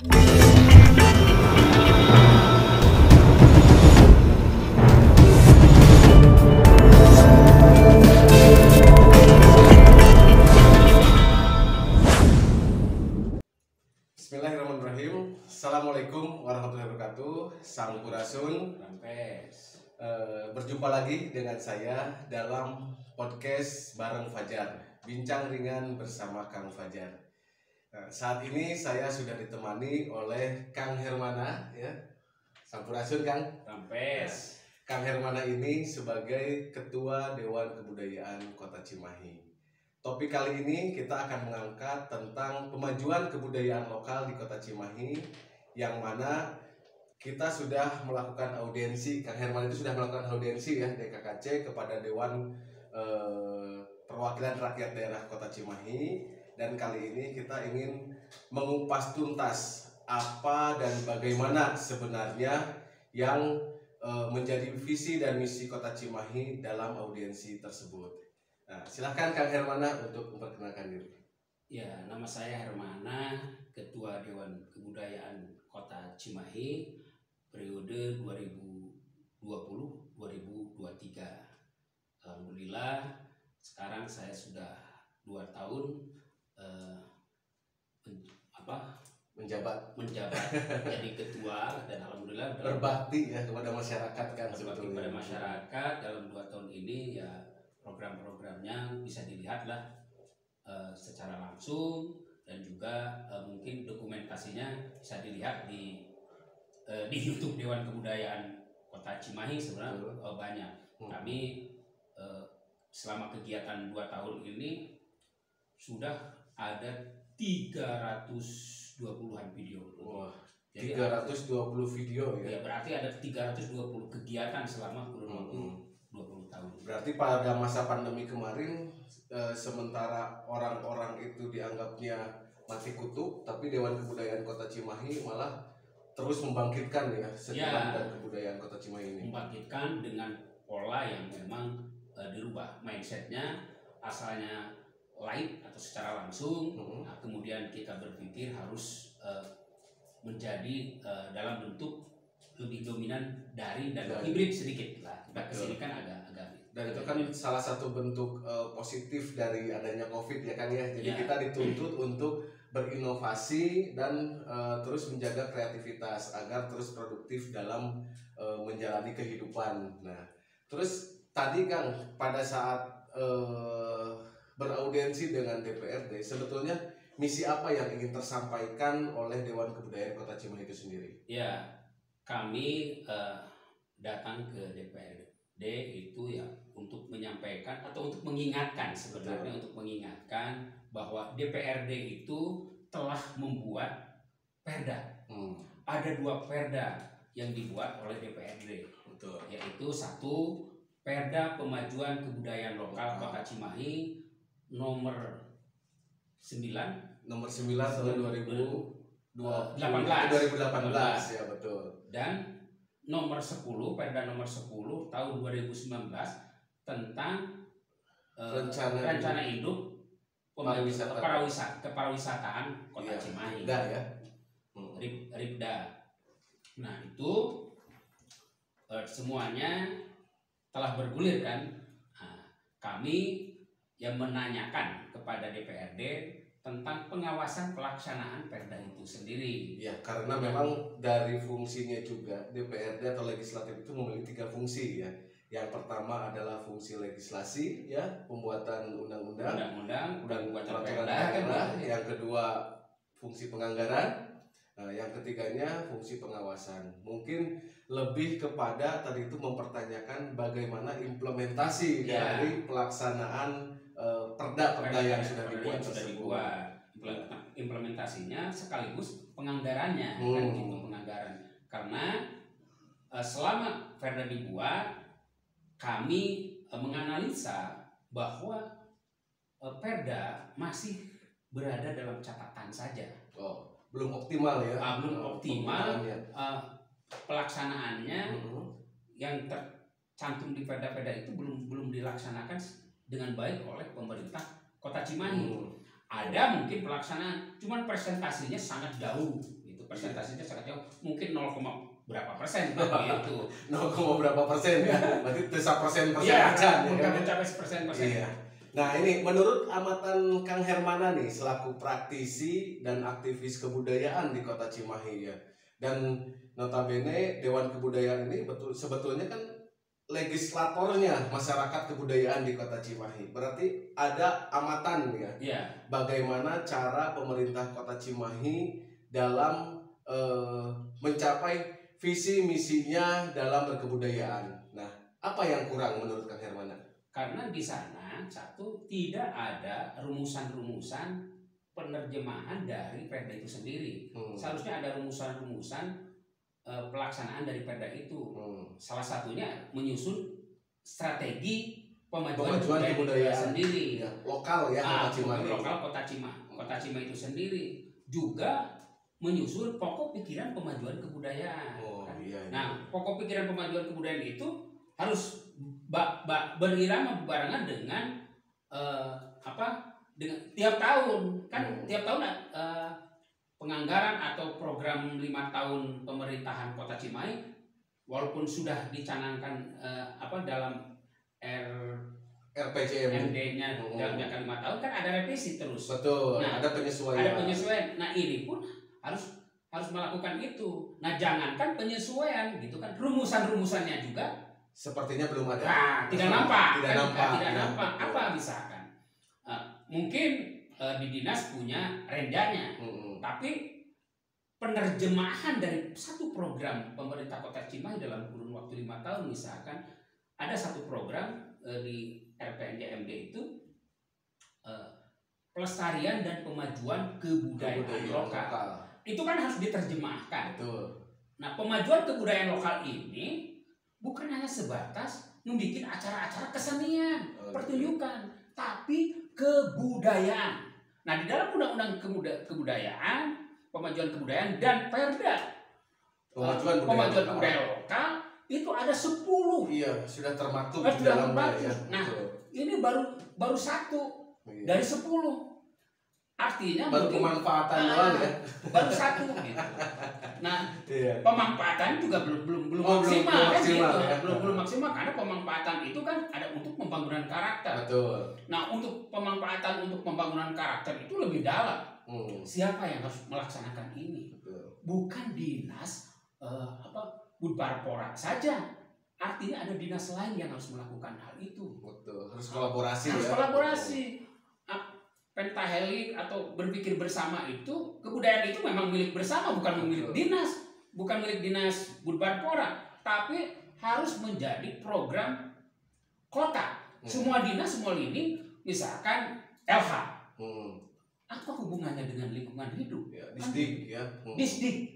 Bismillahirrahmanirrahim. Assalamualaikum warahmatullahi wabarakatuh. Sampurasun. Rampes. Berjumpa lagi dengan saya dalam podcast bareng Fajar, bincang ringan bersama Kang Fajar. Saat ini saya sudah ditemani oleh Kang Hermana, ya. Sampurasun, Kang. Rampes. Kang Hermana ini sebagai Ketua Dewan Kebudayaan Kota Cimahi. Topik kali ini kita akan mengangkat tentang pemajuan kebudayaan lokal di Kota Cimahi, yang mana kita sudah melakukan audiensi. Kang Herman itu sudah melakukan audiensi ya DKKC kepada Dewan Perwakilan Rakyat Daerah Kota Cimahi, dan kali ini kita ingin mengupas tuntas apa dan bagaimana sebenarnya yang menjadi visi dan misi Kota Cimahi dalam audiensi tersebut. Nah, silahkan Kang Hermana untuk memperkenalkan diri. Ya, nama saya Hermana, Ketua Dewan Kebudayaan Kota Cimahi periode 2020-2023. Alhamdulillah, sekarang saya sudah 2 tahun menjabat jadi ketua, dan alhamdulillah berbakti ya kepada masyarakat kan, berbakti kepada masyarakat. Dalam 2 tahun ini ya program-programnya bisa dilihat lah secara langsung, dan juga mungkin dokumentasinya bisa dilihat di YouTube Dewan Kebudayaan Kota Cimahi. Sebenarnya banyak. Kami selama kegiatan 2 tahun ini sudah ada 320-an video. Wah, jadi 320 video ya. Ya, berarti ada 320 kegiatan selama kurun waktu 20 tahun. Berarti pada masa pandemi kemarin, sementara orang-orang itu dianggapnya mati kutu, tapi Dewan Kebudayaan Kota Cimahi malah terus membangkitkan ya seniman dan kebudayaan Kota Cimahi ini. Membangkitkan dengan pola yang memang dirubah mindsetnya, asalnya live atau secara langsung. Nah, kemudian kita berpikir harus menjadi dalam bentuk lebih dominan daring dan hibrid sedikit lah. Kita kesini kan agak dan itu kan salah satu bentuk positif dari adanya COVID ya kan ya. Jadi kita dituntut untuk berinovasi dan terus menjaga kreativitas agar terus produktif dalam menjalani kehidupan. Nah, terus tadi Kang, pada saat beraudiensi dengan DPRD, sebetulnya misi apa yang ingin tersampaikan oleh Dewan Kebudayaan Kota Cimahi itu sendiri? Ya, kami datang ke DPRD itu ya untuk menyampaikan atau untuk mengingatkan, sebenarnya untuk mengingatkan bahwa DPRD itu telah membuat perda. Ada 2 perda yang dibuat oleh DPRD. Betul. Yaitu 1 Perda Pemajuan Kebudayaan Lokal Kota Cimahi nomor 9 tahun 2018 ya, betul. Dan nomor 10, Perda nomor 10 tahun 2019 tentang rencana induk kepariwisataan Kota Cimahi. RIPDA ya. RIPDA. Nah, itu semuanya telah bergulir kan. Nah, kami yang menanyakan kepada DPRD tentang pengawasan pelaksanaan perda itu sendiri. Ya, karena memang dari fungsinya juga DPRD atau legislatif itu memiliki 3 fungsi ya. Yang pertama adalah fungsi legislasi ya, pembuatan undang-undang dan pembuatan peraturan daerah. Yang kedua fungsi penganggaran. Nah, yang ketiganya fungsi pengawasan. Mungkin lebih kepada tadi itu mempertanyakan bagaimana implementasi dari pelaksanaan perda-perda yang sudah dibuat. Implementasinya sekaligus penganggarannya kan gitu, penganggaran. Karena selama perda dibuat, kami menganalisa bahwa perda masih berada dalam catatan saja. Belum optimal ya. Belum optimal pelaksanaannya. Yang tercantum di perda-perda itu belum dilaksanakan dengan baik oleh pemerintah Kota Cimahi. Ada mungkin pelaksanaan, cuman presentasinya sangat jauh gitu. persentasenya sangat jauh, mungkin 0, berapa persen gitu. 0, berapa persen ya? Berarti bisa persen Iya, aja. bukan mencapai persen. Iya. Nah ini menurut amatan Kang Hermana nih selaku praktisi dan aktivis kebudayaan di Kota Cimahi ya. Dan notabene Dewan Kebudayaan ini sebetulnya kan legislatornya masyarakat kebudayaan di Kota Cimahi. Berarti ada amatan ya. Iya. Bagaimana cara pemerintah Kota Cimahi dalam mencapai visi misinya dalam berkebudayaan. Nah, apa yang kurang menurut Kang Hermana? Karena di sana satu tidak ada rumusan-rumusan penerjemahan dari Perda itu sendiri. Seharusnya ada rumusan-rumusan pelaksanaan dari Perda itu. Salah satunya menyusun strategi pemajuan kebudayaan sendiri. Ya, lokal ya Kota Cimahi. Lokal Kota Cimahi itu sendiri juga menyusun pokok pikiran pemajuan kebudayaan. Iya. Nah, pokok pikiran pemajuan kebudayaan itu harus berirama barengan dengan dengan tiap tahun kan tiap tahun penganggaran atau program 5 tahun pemerintahan Kota Cimahi walaupun sudah dicanangkan dalam RPJMD-nya dalam jangka 5 tahun kan ada revisi terus. Betul. Nah, ada penyesuaian. Nah, ini pun harus melakukan itu. Nah, jangankan penyesuaian gitu kan, rumusan-rumusannya juga sepertinya belum ada. Nah, tidak nampak. Tidak nampak. Apa misalkan? Mungkin di dinas punya rendanya, tapi penerjemahan dari satu program pemerintah Kota Cimahi dalam kurun waktu 5 tahun misalkan ada satu program di RPJMD itu pelestarian dan pemajuan kebudayaan lokal. Itu kan harus diterjemahkan. Betul. Nah, pemajuan kebudayaan lokal ini bukan hanya sebatas membuat acara-acara kesenian, pertunjukan, tapi kebudayaan. Nah, di dalam Undang-Undang Kebudayaan, Pemajuan Kebudayaan dan Perda Pemajuan Kebudayaan Lokal itu ada 10. Iya, sudah termaktub di dalamnya ya. Nah, ini baru 1 dari 10. Artinya baru pemanfaatan doang ya. Baru 1 gitu. Nah, pemanfaatan juga belum maksimal kan gitu. Ya. Belum maksimal karena pemanfaatan itu kan ada untuk pembangunan karakter. Betul. Nah, untuk pemanfaatan untuk pembangunan karakter itu lebih dalam. Siapa yang harus melaksanakan ini? Betul. Bukan dinas Budparpora saja. Artinya ada dinas lain yang harus melakukan hal itu. Betul. Harus kolaborasi ya. Harus kolaborasi. Pentahelik atau berpikir bersama itu kebudayaan itu memang milik bersama, bukan milik dinas, bukan milik dinas Budparpora, tapi harus menjadi program kota. Semua dinas, semua lini, misalkan LH. Apa hubungannya dengan lingkungan hidup? Ya, Disdik ya. Disdik,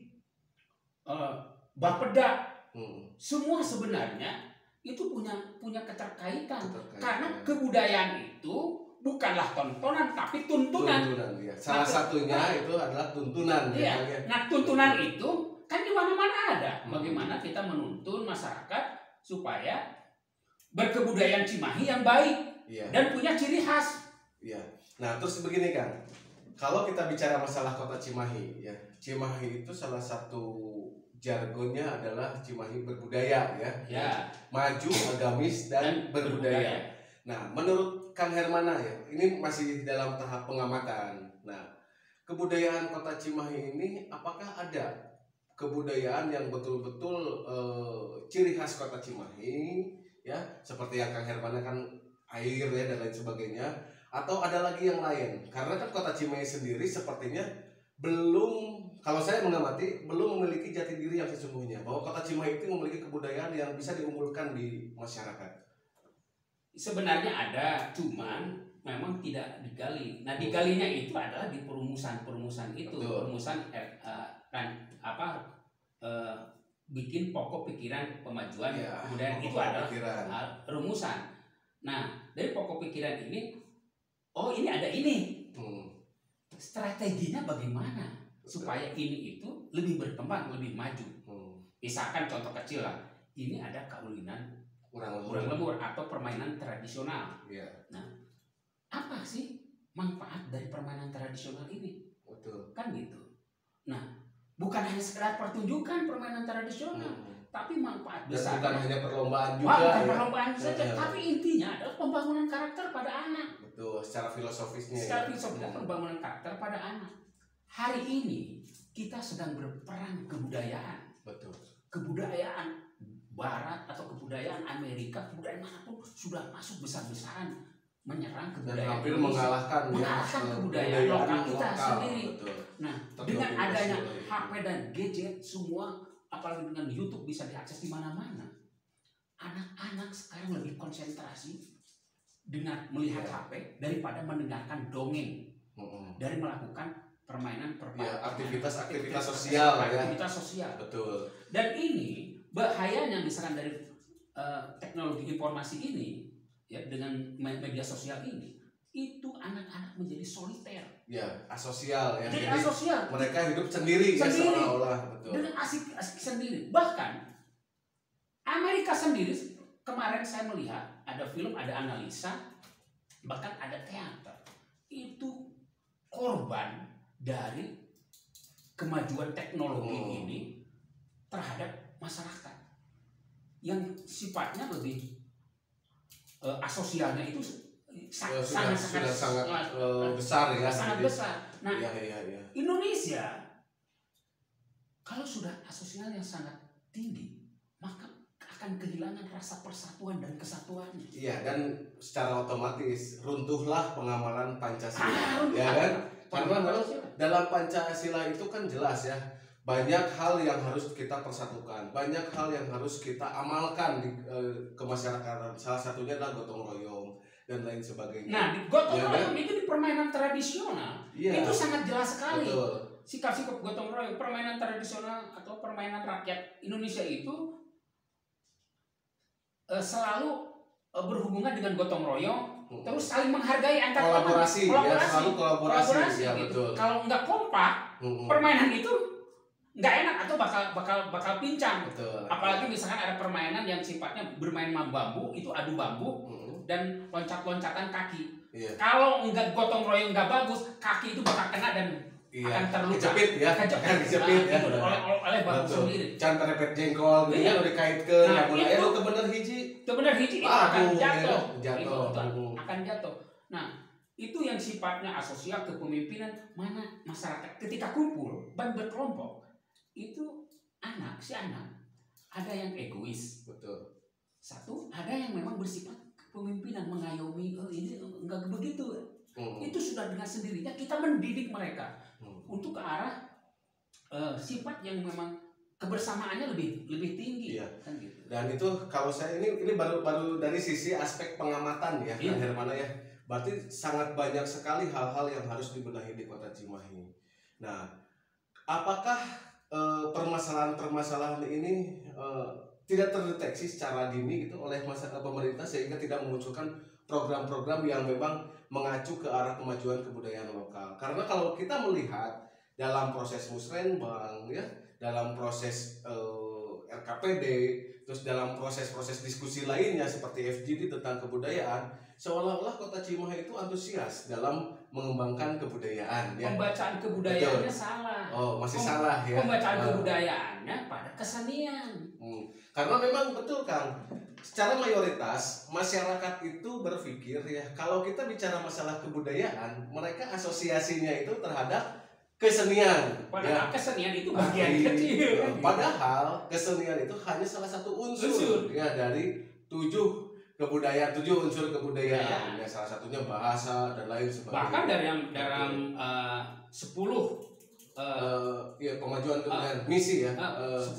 Bapeda, semua sebenarnya itu punya keterkaitan. Karena kebudayaan itu bukanlah tontonan tapi tuntunan. Ya. Salah satunya itu adalah tuntunan. Iya. Ya. Nah, tuntunan itu kan di mana-mana ada. Bagaimana kita menuntun masyarakat supaya berkebudayaan Cimahi yang baik dan punya ciri khas. Iya. Nah, terus begini kan. Kalau kita bicara masalah Kota Cimahi, ya. Cimahi itu salah satu jargonnya adalah Cimahi berbudaya ya. Ya. Maju, agamis dan berbudaya. Nah, menurut Kang Hermana ya, ini masih dalam tahap pengamatan. Nah, kebudayaan Kota Cimahi ini apakah ada kebudayaan yang betul-betul ciri khas Kota Cimahi ya, seperti yang Kang Hermana kan air ya dan lain sebagainya, atau ada lagi yang lain? Karena kan Kota Cimahi sendiri sepertinya belum, kalau saya mengamati, belum memiliki jati diri yang sesungguhnya, bahwa Kota Cimahi itu memiliki kebudayaan yang bisa diunggulkan di masyarakat. Sebenarnya ada, cuman memang tidak digali. Nah, digalinya itu adalah di perumusan itu. Betul. Perumusan bikin pokok pikiran pemajuan kebudayaan itu adalah rumusan. Nah, dari pokok pikiran ini, ini ada ini. Strateginya bagaimana supaya ini itu lebih berkembang, lebih maju. Misalkan contoh kecil lah, ini ada kaulinan kurang lembur atau permainan tradisional. Nah, apa sih manfaat dari permainan tradisional ini? Betul. Kan gitu. Nah, bukan hanya sekedar pertunjukan permainan tradisional, tapi manfaat Dan besar. bukan hanya perlombaan juga. Bukan ya. perlombaan saja, tapi intinya adalah pembangunan karakter pada anak. Betul, secara filosofisnya. Secara filosofisnya pembangunan karakter pada anak. Hari ini kita sedang berperang kebudayaan. Betul. Kebudayaan Barat atau kebudayaan Amerika, kebudayaan manapun sudah masuk besar-besaran menyerang Dan kebudayaan hampir Indonesia. mengalahkan kebudayaan lokal kita sendiri. Betul. Nah, dengan adanya HP dan gadget semua, apalagi dengan YouTube bisa diakses di mana-mana, anak-anak sekarang lebih konsentrasi dengan melihat HP daripada mendengarkan dongeng, dari melakukan permainan aktivitas sosial ya. Aktivitas sosial. Betul. Dan ini bahayanya misalkan dari teknologi informasi ini ya, dengan media sosial ini, itu anak-anak menjadi soliter. Ya, asosial ya. Jadi asosial. Mereka hidup sendiri. Ya, seolah-olah. Betul. Dengan asik sendiri. Bahkan Amerika sendiri, kemarin saya melihat ada film, ada analisa, bahkan ada teater. Itu korban dari kemajuan teknologi ini terhadap masyarakat yang sifatnya lebih asosialnya itu sangat besar ya. Sangat besar. Nah, ya. Indonesia kalau sudah asosial yang sangat tinggi, maka akan kehilangan rasa persatuan dan kesatuannya. Iya, dan secara otomatis runtuhlah pengamalan Pancasila. Ya kan? Karena dalam Pancasila itu kan jelas ya, banyak hal yang harus kita persatukan, banyak hal yang harus kita amalkan di kemasyarakatan. Salah satunya adalah gotong royong dan lain sebagainya. Nah, gotong royong itu di permainan tradisional itu sangat jelas sekali. Betul. Sikap-sikap gotong royong, permainan tradisional atau permainan rakyat Indonesia itu selalu berhubungan dengan gotong royong, terus saling menghargai antar kolaborasi. Ya, selalu kolaborasi ya, gitu. Betul. Kalau nggak kompak, permainan itu nggak enak atau bakal pincang. Betul. Apalagi misalkan ada permainan yang sifatnya bermain bambu, itu adu bambu dan loncat-loncatan kaki. Iya. Kalau nggak gotong royong nggak bagus, kaki itu bakal kena dan akan terluka. Kejepit ya. Kejepit ya. Oleh bambu sendiri. Can terepet jengkol, gitu udah dikaitkan. Nah, itu itu bener hiji. Itu benar hiji itu akan jatuh. Jatuh. Akan jatuh. Nah, itu yang sifatnya asosial kepemimpinan mana masyarakat ketika kumpul dan berkelompok. Itu si anak ada yang egois, betul. Satu, ada yang memang bersifat kepemimpinan, mengayomi, ini enggak begitu. Itu sudah dengan sendirinya kita mendidik mereka untuk ke arah sifat yang memang kebersamaannya lebih tinggi. Iya. Kan gitu. Dan itu kalau saya ini baru dari sisi aspek pengamatan ya, Kang Hermana ya. Berarti sangat banyak sekali hal-hal yang harus dibenahi di Kota Cimahi. Nah, apakah permasalahan-permasalahan ini tidak terdeteksi secara dini gitu oleh pemerintah sehingga tidak memunculkan program-program yang memang mengacu ke arah kemajuan kebudayaan lokal? Karena kalau kita melihat dalam proses musrenbang ya, dalam proses RKPD, terus dalam proses-proses diskusi lainnya seperti FGD tentang kebudayaan, seolah-olah Kota Cimahi itu antusias dalam mengembangkan kebudayaan. Ya. Pembacaan kebudayaannya salah. Oh, masih salah ya. Pembacaan kebudayaannya pada kesenian. Karena memang betul Kang, secara mayoritas masyarakat itu berpikir ya, kalau kita bicara masalah kebudayaan, mereka asosiasinya itu terhadap kesenian. Padahal kesenian itu bagian kecil. Padahal kesenian itu hanya salah satu unsur. Ya, dari 7 unsur kebudayaan. Ya, salah satunya bahasa dan lain sebagainya. Bahkan dalam 10 pemajuan kebudayaan misi ya. 10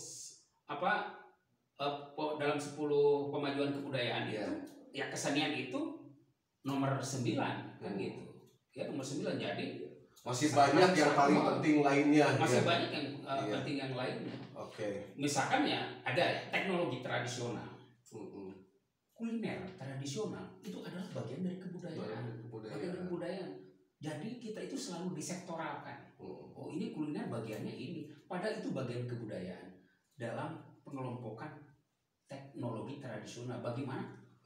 dalam 10 pemajuan kebudayaan itu ya kesenian itu nomor 9 kan gitu. Ya nomor 9, jadi masih banyak yang paling penting lainnya. Masih banyak yang penting yang lainnya. Oke. Misalkan ya ada teknologi tradisional. Kuliner tradisional itu adalah bagian dari kebudayaan. Bagian dari kebudayaan. Jadi kita itu selalu disektoralkan. Oh ini kuliner bagiannya ini. Padahal itu bagian kebudayaan dalam pengelompokan teknologi tradisional. Bagaimana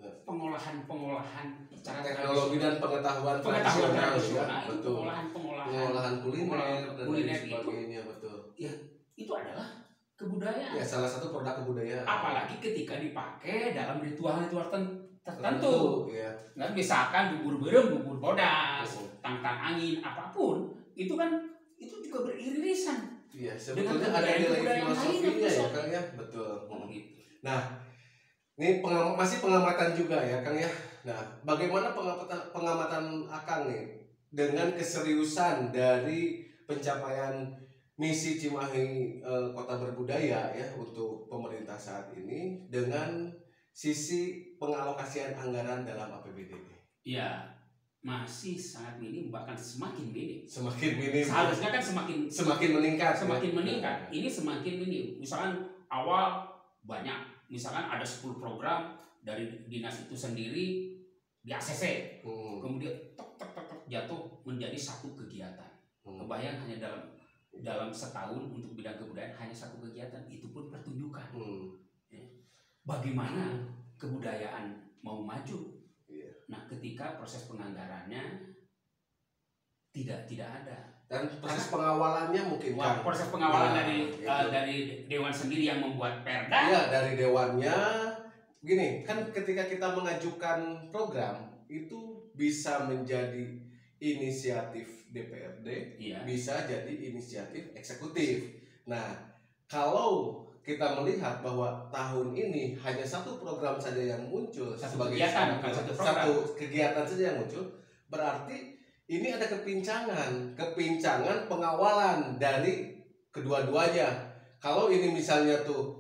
pengolahan secara teknologi dan pengetahuan tradisional ya, betul. Pengolahan kuliner dan lain sebagainya, betul. Ya, itu adalah kebudayaan. Ya, salah satu produk kebudayaan. Apalagi ketika dipakai dalam ritual-ritual tertentu. Ya. Nggak, misalkan bubur berem, bubur bodas, tangkang angin, apapun, itu kan itu juga beririsan. Iya, sebetulnya ada nilai filosofinya ya, Kang ya, betul. Nah, ini masih pengamatan juga ya, Kang ya. Nah, bagaimana pengamatan Akang nih dengan keseriusan dari pencapaian misi Cimahi Kota Berbudaya ya untuk pemerintah saat ini dengan sisi pengalokasian anggaran dalam APBD? Iya, masih sangat minim, bahkan semakin minim. Semakin minim. Seharusnya kan semakin meningkat. Semakin meningkat. Ini semakin minim. Misalkan awal banyak, misalkan ada 10 program dari dinas itu sendiri di ACC. Kemudian tok jatuh menjadi satu kegiatan. Kebayang hanya dalam setahun untuk bidang kebudayaan hanya satu kegiatan, itu pun pertunjukan. Bagaimana kebudayaan mau maju? Nah, ketika proses penganggarannya tidak ada dan proses pengawalannya mungkin kan? Proses pengawalan dari dewan sendiri yang membuat perda. Ya, dari dewannya. Gini, kan ketika kita mengajukan program itu bisa menjadi inisiatif DPRD, bisa jadi inisiatif eksekutif. Nah, kalau kita melihat bahwa tahun ini hanya satu program saja yang muncul sebagai satu kegiatan saja yang muncul, berarti ini ada kepincangan pengawalan dari kedua-duanya. Kalau ini misalnya tuh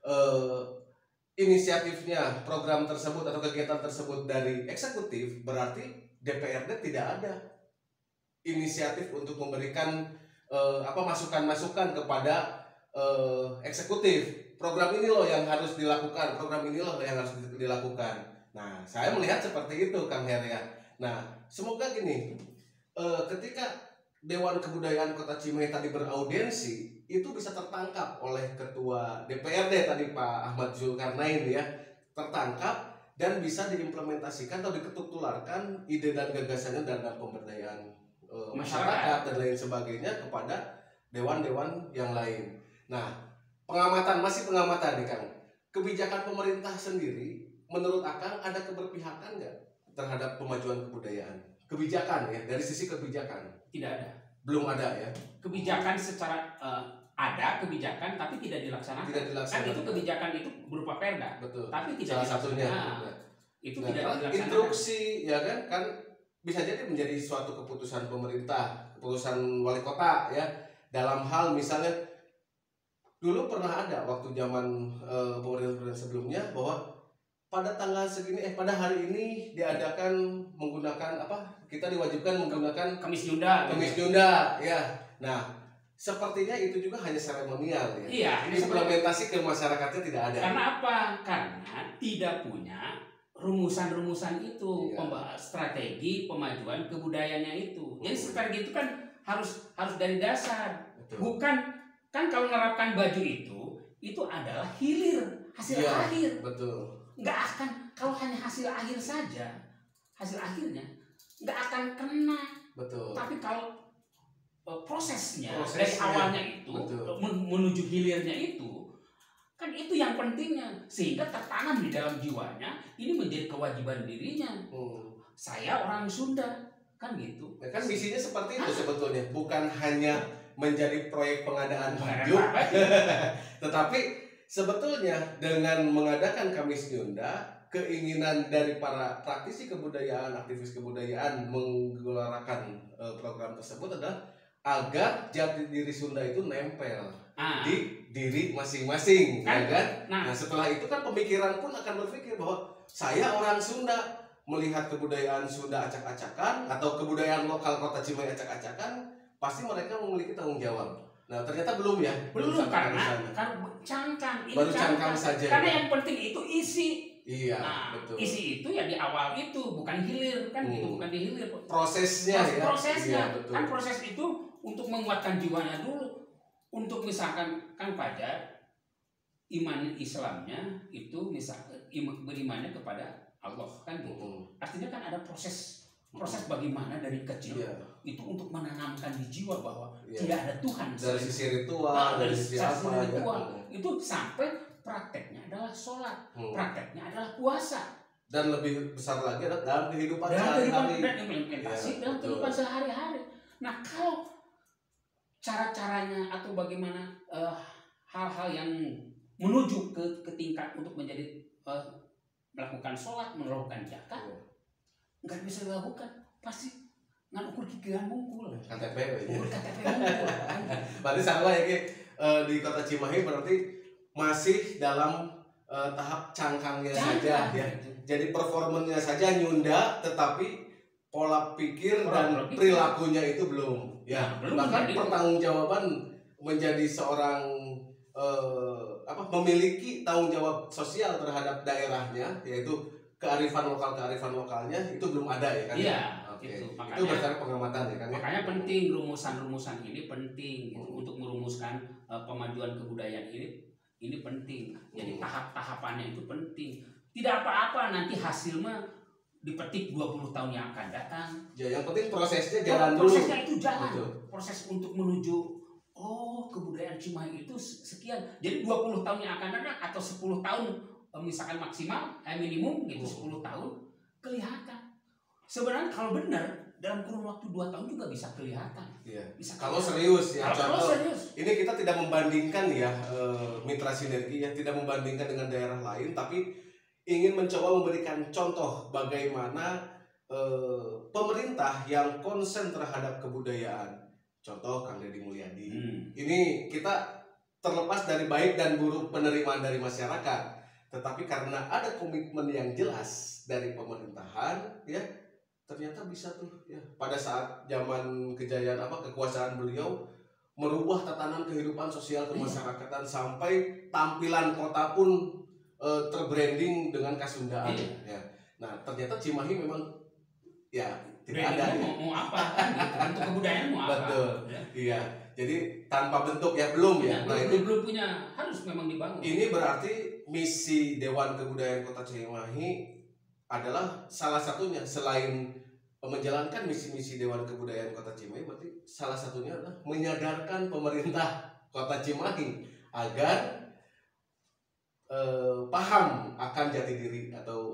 inisiatifnya program tersebut atau kegiatan tersebut dari eksekutif, berarti DPRD tidak ada inisiatif untuk memberikan masukan-masukan kepada eksekutif. Program ini loh yang harus dilakukan, program ini loh yang harus dilakukan. Nah, saya melihat seperti itu, Kang Heria. Nah, semoga gini, ketika Dewan Kebudayaan Kota Cimahi tadi beraudiensi, itu bisa tertangkap oleh Ketua DPRD tadi Pak Ahmad Zulkarnain ya, tertangkap dan bisa diimplementasikan atau diketuk tularkan ide dan gagasannya dalam pemberdayaan masyarakat dan lain sebagainya kepada dewan-dewan yang lain. Nah, masih pengamatan nih Kang, kebijakan pemerintah sendiri menurut Akang ada keberpihakan nggak terhadap pemajuan kebudayaan? Kebijakan ya, dari sisi kebijakan tidak ada, belum ada ya. Kebijakan secara ada kebijakan tapi tidak dilaksanakan. Kan itu kebijakan itu berupa perda, betul. Tapi tidak salah satunya itu tidak dilaksanakan. Instruksi ya kan bisa jadi menjadi suatu keputusan pemerintah, keputusan wali kota ya, dalam hal misalnya dulu pernah ada waktu zaman pemerintahan sebelumnya bahwa pada tanggal segini pada hari ini diadakan menggunakan kita diwajibkan menggunakan Kamis Nyunda ya. Nah, sepertinya itu juga hanya seremonial ya. Iya, implementasi ke masyarakatnya tidak ada. Karena apa? Karena tidak punya rumusan-rumusan itu, strategi pemajuan kebudayaannya itu. Jadi strategi itu kan harus dari dasar. Betul. Bukan kan kalau menerapkan baju itu adalah hasil akhir. Betul. Nggak akan, kalau hanya hasil akhir saja, hasil akhirnya nggak akan kena. Betul. Tapi kalau prosesnya dari awalnya itu menuju hilirnya itu, kan itu yang pentingnya, sehingga tertanam di dalam jiwanya, ini menjadi kewajiban dirinya. Saya orang Sunda, kan gitu. Kan misinya seperti itu sebetulnya, bukan hanya menjadi proyek pengadaan baju, tetapi sebetulnya dengan mengadakan Kamis Nyunda, keinginan dari para praktisi kebudayaan, aktivis kebudayaan menggelarakan program tersebut adalah agar jati diri Sunda itu nempel di diri masing-masing, ya kan? Nah, setelah itu kan pemikiran pun akan berpikir bahwa saya orang Sunda, melihat kebudayaan Sunda acak-acakan atau kebudayaan lokal Kota Cimahi acak-acakan, pasti mereka memiliki tanggung jawab. Nah, ternyata belum ya? Belum, karena cangkang. Baru cangkang saja. Karena yang penting itu isi. Iya, betul. Isi itu ya di awal itu, bukan hilir, kan gitu, bukan di hilir. Prosesnya. Iya, kan proses itu untuk menguatkan jiwanya dulu. Untuk misalkan kan pada iman Islamnya itu berimannya kepada Allah kan gitu. Mm-mm. Artinya kan ada proses bagaimana dari kecil Iya. itu untuk menanamkan di jiwa bahwa Iya. tidak ada Tuhan Dari sisi ritual, Nah, dari sisi apa ya. ritual itu sampai prakteknya adalah sholat, prakteknya adalah puasa, Dan lebih besar lagi adalah dalam kehidupan dan sehari-hari. implementasi Iya, dalam betul. kehidupan sehari-hari. Nah, kalau cara-caranya atau bagaimana hal-hal yang menuju ke tingkat untuk menjadi melakukan sholat, melakukan zakat, Iya. nggak bisa dilakukan, pasti nggak ukur gigiran mungkul, KTP ya. ukur KTP mungkul. Berarti sama ya Ki, di Kota Cimahi berarti masih dalam tahap cangkangnya saja ya. Jadi performanya saja nyunda, tetapi pola pikir dan perilakunya itu belum. Ya, belum. Bahkan pertanggungjawaban menjadi seorang memiliki tanggung jawab sosial terhadap daerahnya, yaitu kearifan lokalnya itu belum ada ya kan? Iya. Oke. Itu Itu berdasarkan pengamatan ya kan? Makanya penting rumusan-rumusan ini penting gitu, untuk merumuskan pemajuan kebudayaan ini penting. Jadi tahap-tahapannya itu penting. Tidak apa-apa nanti hasilnya dipetik 20 tahun yang akan datang. Ya, yang penting prosesnya jalan dulu. Prosesnya itu jalan. Betul. Proses untuk menuju kebudayaan Cimahi itu sekian. Jadi 20 tahun yang akan datang atau 10 tahun misalkan maksimal minimum gitu 10 tahun kelihatan. Sebenarnya kalau benar dalam kurun waktu 2 tahun juga bisa kelihatan. Iya. Bisa Kalau serius ya, kalau contoh serius. ini kita tidak membandingkan ya mitra sinergi ya, tidak membandingkan dengan daerah lain, tapi ingin mencoba memberikan contoh bagaimana pemerintah yang konsen terhadap kebudayaan. Contoh Kang Deddy Mulyadi. Ini kita terlepas dari baik dan buruk penerimaan dari masyarakat, tetapi karena ada komitmen yang jelas dari pemerintahan, ya ternyata bisa tuh ya pada saat zaman kejayaan kekuasaan beliau merubah tatanan kehidupan sosial kemasyarakatan sampai tampilan kota pun terbranding dengan Kasundaan ya. Nah, ternyata Cimahi memang ya tidak ada mau apa kan gitu. Untuk kebudayaan mau apa? Betul. Ya. Iya. Jadi tanpa bentuk ya belum ya. Nah, belum punya, harus memang dibangun. Ini berarti misi Dewan Kebudayaan Kota Cimahi adalah salah satunya, selain menjalankan misi-misi Dewan Kebudayaan Kota Cimahi, berarti salah satunya adalah menyadarkan pemerintah Kota Cimahi agar paham akan jati diri atau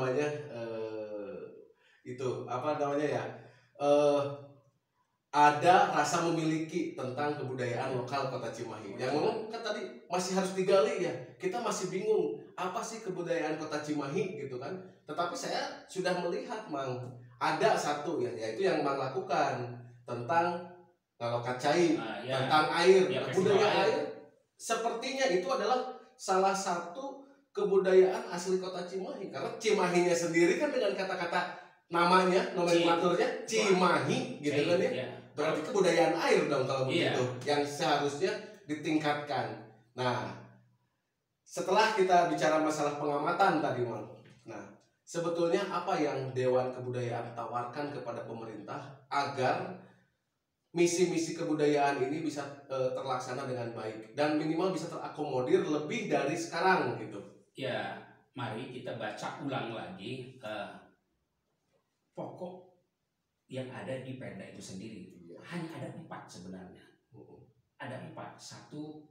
ada rasa memiliki tentang kebudayaan lokal Kota Cimahi. Yang memang kan tadi masih harus digali ya. Kita masih bingung apa sih kebudayaan Kota Cimahi gitu kan. Tetapi saya sudah melihat Mang, ada satu ya, yaitu yang Mang lakukan tentang Ngalokacai, tentang air, budaya air. Sepertinya itu adalah salah satu kebudayaan asli Kota Cimahi, karena Cimahinya sendiri kan dengan kata-kata namanya, nomenklaturnya Cimahi gitu kan ya. Berarti kebudayaan air dong kalau begitu, yang seharusnya ditingkatkan. Nah, setelah kita bicara masalah pengamatan tadi, Mang. Nah, sebetulnya apa yang Dewan Kebudayaan tawarkan kepada pemerintah agar misi-misi kebudayaan ini bisa terlaksana dengan baik dan minimal bisa terakomodir lebih dari sekarang gitu. Ya, mari kita baca ulang lagi pokok yang ada di Perda itu sendiri. Hanya ada 4 sebenarnya. Ada 4. 1,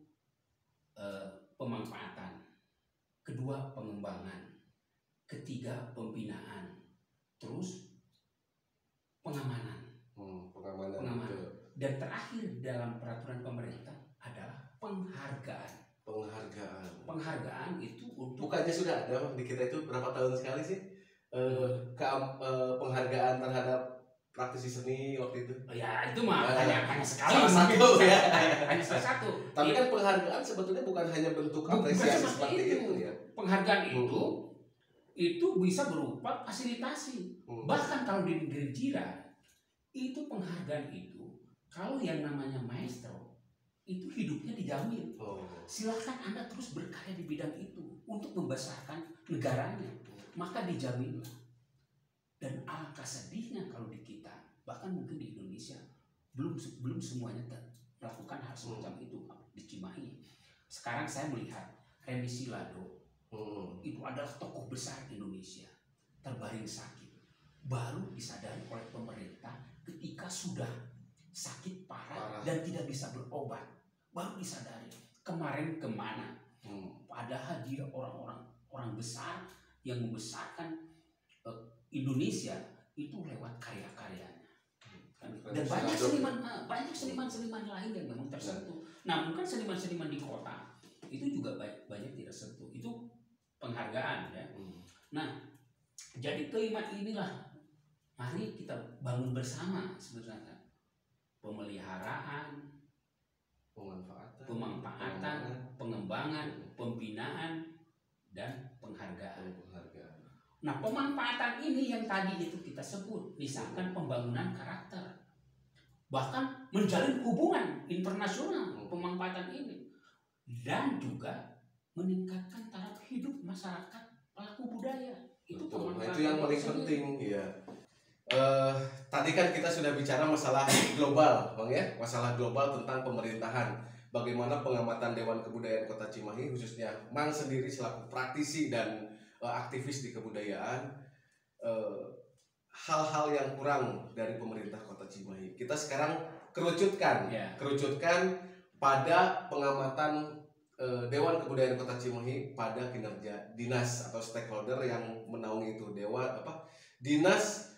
pemanfaatan. 2, pengembangan. 3, pembinaan. Terus pengamanan. Pengamanan. Dan terakhir dalam peraturan pemerintah adalah penghargaan. Penghargaan itu untuk, bukannya sudah ada di kita itu berapa tahun sekali sih penghargaan terhadap praktisi seni waktu itu? Ya itu mah hanya sekali. Salah satu ya. Hanya salah satu. Tapi kan penghargaan sebetulnya bukan hanya bentuk apresiasi seperti itu ya. Penghargaan itu bisa berupa fasilitasi. Bahkan kalau di negeri jiran itu penghargaan itu, kalau yang namanya maestro itu hidupnya dijamin. Silahkan Anda terus berkarya di bidang itu untuk membesarkan negaranya, maka dijaminlah. Dan alangkah sedihnya kalau di kita, bahkan mungkin di Indonesia belum semuanya melakukan hal semacam itu di Cimahi. Sekarang saya melihat Remi Silado itu adalah tokoh besar Indonesia. terbaring sakit, baru disadari oleh pemerintah ketika sudah sakit parah dan tidak bisa berobat, baru disadari kemarin kemana. Padahal dia orang besar yang membesarkan Indonesia itu lewat karya-karyanya. Dan banyak seniman lain yang memang tersentuh. Nah, bukan seniman-seniman di kota itu juga banyak tidak tersentuh. Itu penghargaan ya. Nah, jadi kelima inilah mari kita bangun bersama sebenarnya. Pemeliharaan, pemanfaatan, pengembangan, pembinaan, dan penghargaan. Nah, pemanfaatan ini yang tadi itu kita sebut, misalkan pembangunan karakter, bahkan menjalin hubungan internasional, pemanfaatan ini, dan juga meningkatkan taraf hidup masyarakat pelaku budaya. Itu pemanfaatan. Itu yang paling penting, ya. Tadi kan kita sudah bicara masalah global, Bang ya, masalah global tentang pemerintahan. Bagaimana pengamatan Dewan Kebudayaan Kota Cimahi, khususnya Mang sendiri selaku praktisi dan aktivis di kebudayaan, hal-hal yang kurang dari pemerintah Kota Cimahi. Kita sekarang kerucutkan pada pengamatan Dewan Kebudayaan Kota Cimahi pada kinerja dinas atau stakeholder yang menaungi itu, dinas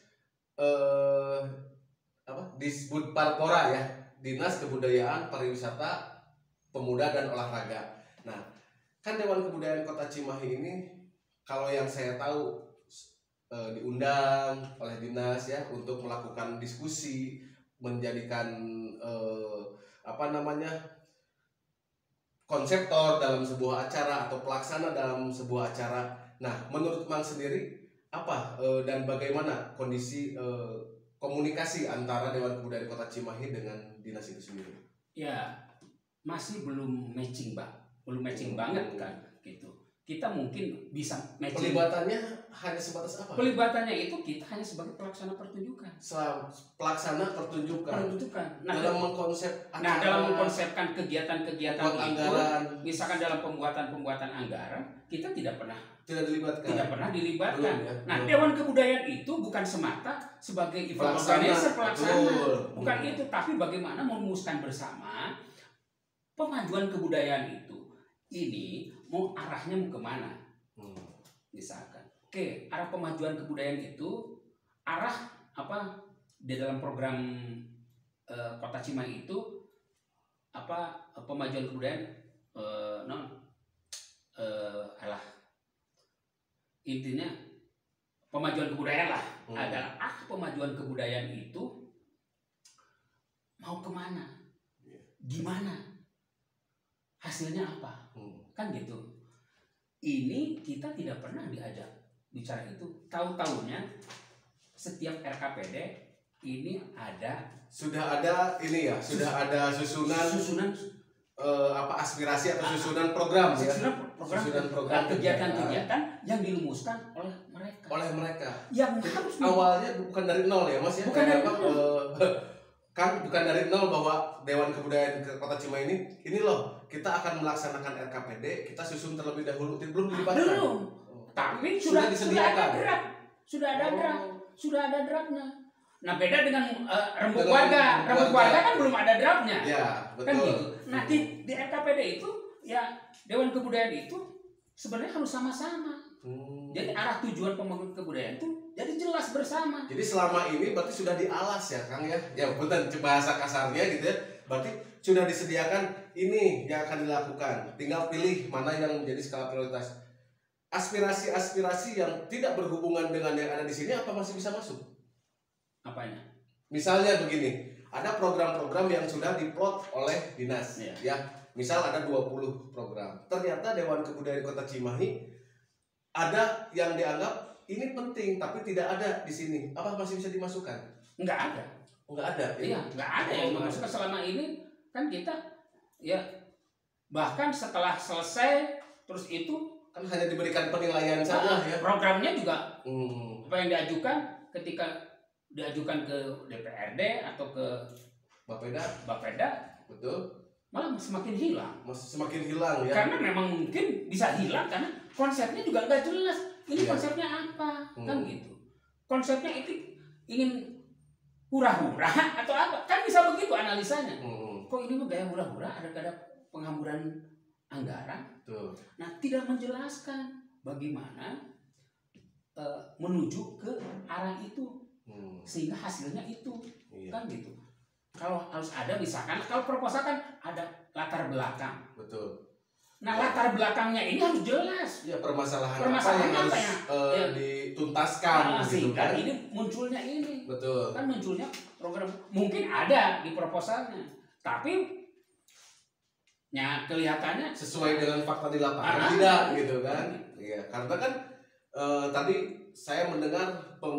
disebut Parpora ya, Dinas Kebudayaan, Pariwisata, Pemuda dan Olahraga. Nah, kan Dewan Kebudayaan Kota Cimahi ini kalau yang saya tahu diundang oleh dinas ya untuk melakukan diskusi, menjadikan konseptor dalam sebuah acara atau pelaksana dalam sebuah acara. Nah, menurut Mang sendiri dan bagaimana kondisi komunikasi antara Dewan Kebudayaan Kota Cimahi dengan dinas itu sendiri? Ya, masih belum matching, Pak. Belum matching banget kan gitu. Kita mungkin bisa matching. Pelibatannya hanya sebatas apa? Pelibatannya itu kita hanya sebagai pelaksana pertunjukan. Pelaksana pertunjukan. Nah, dalam mengkonsepkan kegiatan-kegiatan itu, anggaran. Misalkan dalam pembuatan anggaran, kita tidak pernah dilibatkan. Ya? Nah, Dewan Kebudayaan itu bukan semata sebagai event organizer pelaksana, bukan itu, tapi bagaimana merumuskan bersama pemajuan kebudayaan itu. Ini mau arahnya mau kemana? Misalkan, arah pemajuan kebudayaan itu arah apa di dalam program Kota Cimahi itu pemajuan kebudayaan intinya pemajuan kebudayaan lah adalah pemajuan kebudayaan itu mau kemana, gimana, hasilnya apa, kan gitu. Ini kita tidak pernah diajak bicara itu. Tahu-tahunya setiap RKPD ini sudah ada susunan aspirasi atau susunan program kegiatan-kegiatan yang dirumuskan oleh mereka yang harus awalnya bukan dari nol ya Mas ya, bukan dari nol bahwa Dewan Kebudayaan Kota Cimahi ini loh kita akan melaksanakan RKPD, kita susun terlebih dahulu, belum dilibatkan. Tapi sudah ada draftnya. Nah, beda dengan rembuk warga kan belum ada draftnya. Ya, betul. Kan gitu. Nah, di RKPD itu ya Dewan Kebudayaan itu sebenarnya harus sama-sama. Jadi arah tujuan pembangunan kebudayaan itu jadi jelas bersama. Jadi selama ini berarti sudah dialas ya Kang ya. Ya betul, bahasa kasarnya gitu ya. Berarti sudah disediakan ini yang akan dilakukan. Tinggal pilih mana yang menjadi skala prioritas. Aspirasi-aspirasi yang tidak berhubungan dengan yang ada di sini apa masih bisa masuk? Apanya? Misalnya begini, ada program-program yang sudah diplot oleh dinas ya. Misal ada 20 program. Ternyata Dewan Kebudayaan Kota Cimahi ada yang dianggap ini penting tapi tidak ada di sini. Apa masih bisa dimasukkan? Enggak ada. Iya, enggak ada yang dimasukkan selama ini. Kan kita ya bahkan setelah selesai terus itu kan hanya diberikan penilaian saja ya. Programnya juga apa yang diajukan ketika diajukan ke DPRD atau ke Bapeda betul, malah semakin hilang. Semakin hilang ya. Karena memang mungkin bisa hilang karena konsepnya juga nggak jelas. Ini konsepnya apa? Kan gitu. Konsepnya itu ingin hura-hura atau apa? Kan bisa begitu analisanya. Kok ini mah gaya hura-hura, ada penghamburan anggaran. Tuh. Nah, tidak menjelaskan bagaimana menuju ke arah itu sehingga hasilnya itu kan gitu. Kalau harus ada misalkan kalau proposal kan ada latar belakang. Betul. Nah, latar belakangnya ini harus jelas. Ya, permasalahan apa yang harus dituntaskan gitu sehingga kan. ini munculnya ini. Betul. Kan munculnya program mungkin ada di proposalnya, tapi kelihatannya sesuai dengan fakta di lapangan tidak gitu kan. Iya, karena kan tadi saya mendengar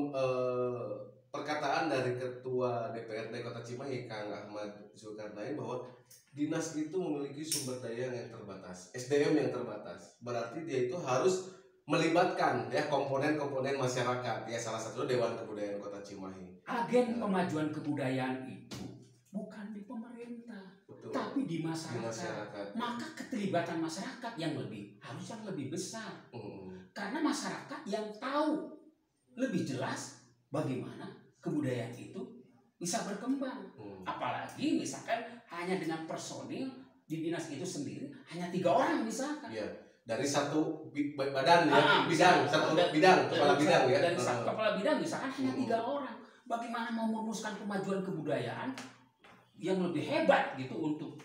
perkataan dari Ketua DPRD Kota Cimahi Kang Ahmad Zulkarnain bahwa dinas itu memiliki sumber daya yang terbatas, SDM yang terbatas. Berarti dia itu harus melibatkan ya komponen-komponen masyarakat. Ya salah satunya Dewan Kebudayaan Kota Cimahi. Agen pemajuan kebudayaan itu bukan di pemerintah, betul, tapi di masyarakat. Maka keterlibatan masyarakat yang harus yang lebih besar. Karena masyarakat yang tahu lebih jelas bagaimana kebudayaan itu bisa berkembang. Apalagi misalkan hanya dengan personil di dinas itu sendiri hanya 3 orang misalkan. Ya, dari satu badan ya, bidang, kepala bidang ya. Dari satu kepala bidang misalkan hanya 3 orang. Bagaimana mau merumuskan kemajuan kebudayaan yang lebih hebat gitu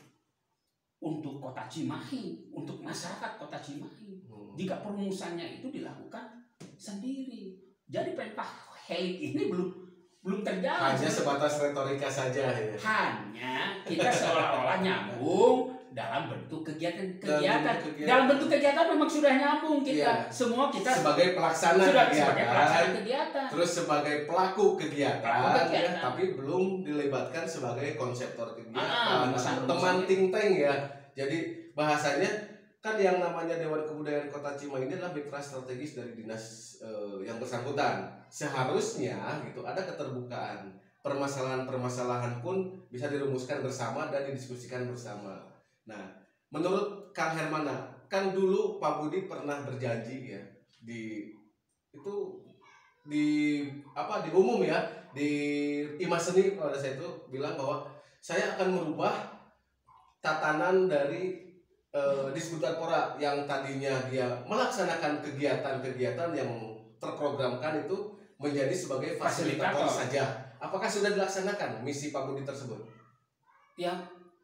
untuk Kota Cimahi, untuk masyarakat Kota Cimahi. Jika perumusannya itu dilakukan sendiri. Jadi pentahelik ini belum terjadi. Hanya sebatas retorika saja ya. Hanya kita seolah-olah nyambung dalam bentuk kegiatan. Dalam bentuk kegiatan memang sudah nyambung kita. Semua kita sebagai pelaksana kegiatan. Terus sebagai pelaku kegiatan. Ya, tapi belum dilibatkan sebagai konseptor kegiatan. Teman think tank ya. Jadi bahasanya kan yang namanya Dewan Kebudayaan Kota Cimahi ini adalah mitra strategis dari dinas yang bersangkutan. Seharusnya gitu ada keterbukaan. Permasalahan-permasalahan pun bisa dirumuskan bersama dan didiskusikan bersama. Nah, menurut Kang Hermana, kan dulu Pak Budi pernah berjanji ya di umum ya, di Imas Seni pada saya itu bilang bahwa saya akan merubah tatanan dari Diskutarpora yang tadinya dia melaksanakan kegiatan-kegiatan yang terprogramkan itu menjadi sebagai fasilitator saja. Apakah sudah dilaksanakan misi Pak Budi tersebut? Ya,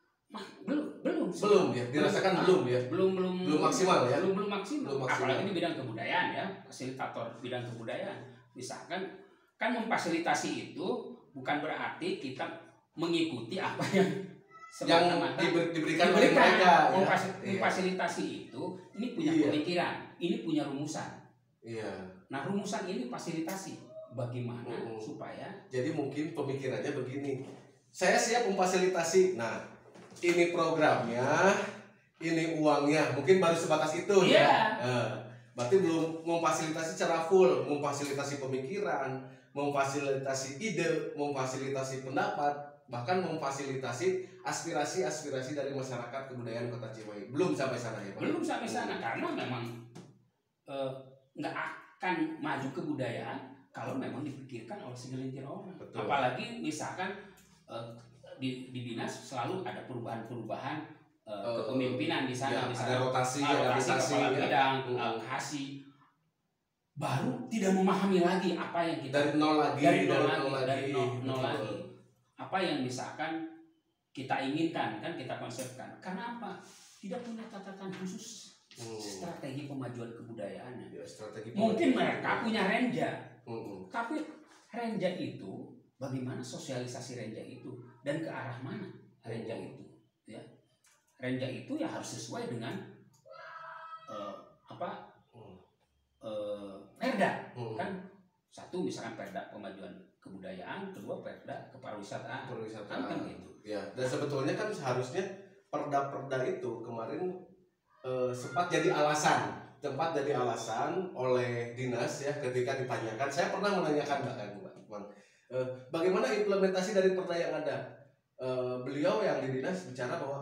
belum ya, dirasakan belum ya. Belum maksimal ya. Belum maksimal. Apalagi di bidang kebudayaan ya, fasilitator bidang kebudayaan. Misalkan kan memfasilitasi itu bukan berarti kita mengikuti apa yang diberikan oleh mereka. Memfasilitasi itu ini punya pemikiran, ini punya rumusan. Nah, rumusan ini fasilitasi bagaimana supaya. Jadi mungkin pemikirannya begini, saya siap memfasilitasi. Nah, ini programnya, ini uangnya, mungkin baru sebatas itu ya. Berarti belum memfasilitasi secara full, memfasilitasi pemikiran, memfasilitasi ide, memfasilitasi pendapat, bahkan memfasilitasi aspirasi dari masyarakat kebudayaan Kota Cimahi. Belum sampai sana ya Pak? Belum sampai sana karena memang nggak akan maju kebudayaan kalau memang dipikirkan oleh segelintir orang. Betul. Apalagi misalkan di dinas selalu ada perubahan-perubahan kepemimpinan di sana, ada rotasi kepala bidang, kasih baru tidak memahami lagi apa yang kita dari nol lagi. Apa yang misalkan kita inginkan, kan kita konsepkan. Karena apa? Tidak punya catatan khusus strategi pemajuan kebudayaannya. Mungkin mereka punya renja, tapi renja itu bagaimana sosialisasi renja itu dan ke arah mana renja itu? Ya, renja itu ya harus sesuai dengan perda, kan? Satu misalkan perda pemajuan kebudayaan, kedua perda kepariwisataan. Kan gitu. Ya, dan sebetulnya kan seharusnya perda-perda itu kemarin sempat jadi alasan oleh dinas ya ketika ditanyakan. Saya pernah menanyakan Bang, bagaimana implementasi dari perda yang ada. Beliau yang di dinas bicara bahwa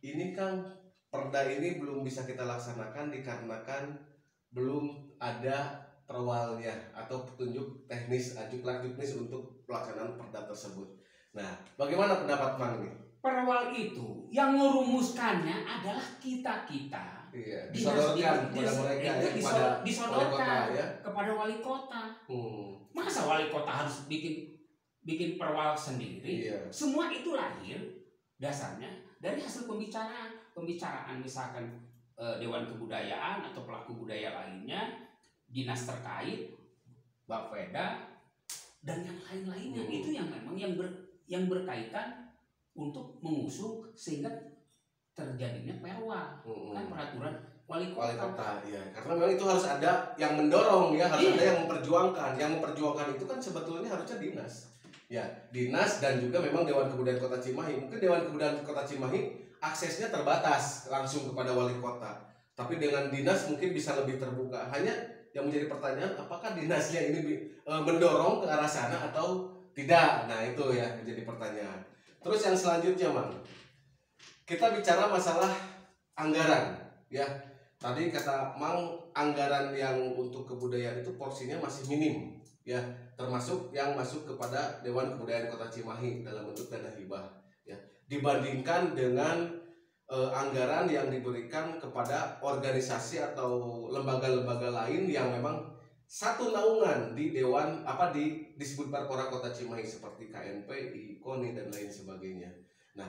ini kan perda ini belum bisa kita laksanakan dikarenakan belum ada perwalnya atau petunjuk teknis teknis untuk pelaksanaan perda tersebut. Nah, bagaimana pendapat Mang nih? Perwal itu yang merumuskannya adalah kita-kita. Iya, disodorkan kepada mereka ya, kepada disodorkan ya, kepada wali kota. Masa wali kota harus bikin perwal sendiri? Iya. Semua itu lahir dasarnya dari hasil pembicaraan misalkan Dewan Kebudayaan atau pelaku budaya lainnya, dinas terkait, Bapeda dan yang lain-lainnya. Itu yang memang yang berkaitan untuk mengusung sehingga terjadinya perwal, kan peraturan wali kota. Ya, karena memang itu harus ada yang mendorong ya, harus ada yang memperjuangkan. Yang memperjuangkan itu kan sebetulnya harusnya dinas. Ya, dinas dan juga memang Dewan Kebudayaan Kota Cimahi. Mungkin Dewan Kebudayaan Kota Cimahi aksesnya terbatas langsung kepada wali kota. Tapi dengan dinas mungkin bisa lebih terbuka. Hanya yang menjadi pertanyaan, apakah dinasnya ini mendorong ke arah sana atau tidak? Nah, itu ya menjadi pertanyaan. Terus yang selanjutnya, Mang, kita bicara masalah anggaran, ya. Tadi kata Mang, anggaran yang untuk kebudayaan itu porsinya masih minim, ya. Termasuk yang masuk kepada Dewan Kebudayaan Kota Cimahi dalam bentuk dana hibah, ya. Dibandingkan dengan anggaran yang diberikan kepada organisasi atau lembaga-lembaga lain yang memang satu naungan di Dewan disebut Parpora Kota Cimahi seperti KNPI, KONI dan lain sebagainya. Nah,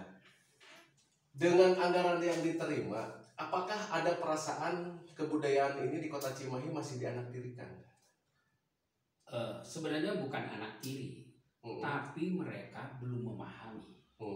dengan anggaran yang diterima, apakah ada perasaan kebudayaan ini di Kota Cimahi masih dianaktirikan? Sebenarnya bukan anak tiri, tapi mereka belum memahami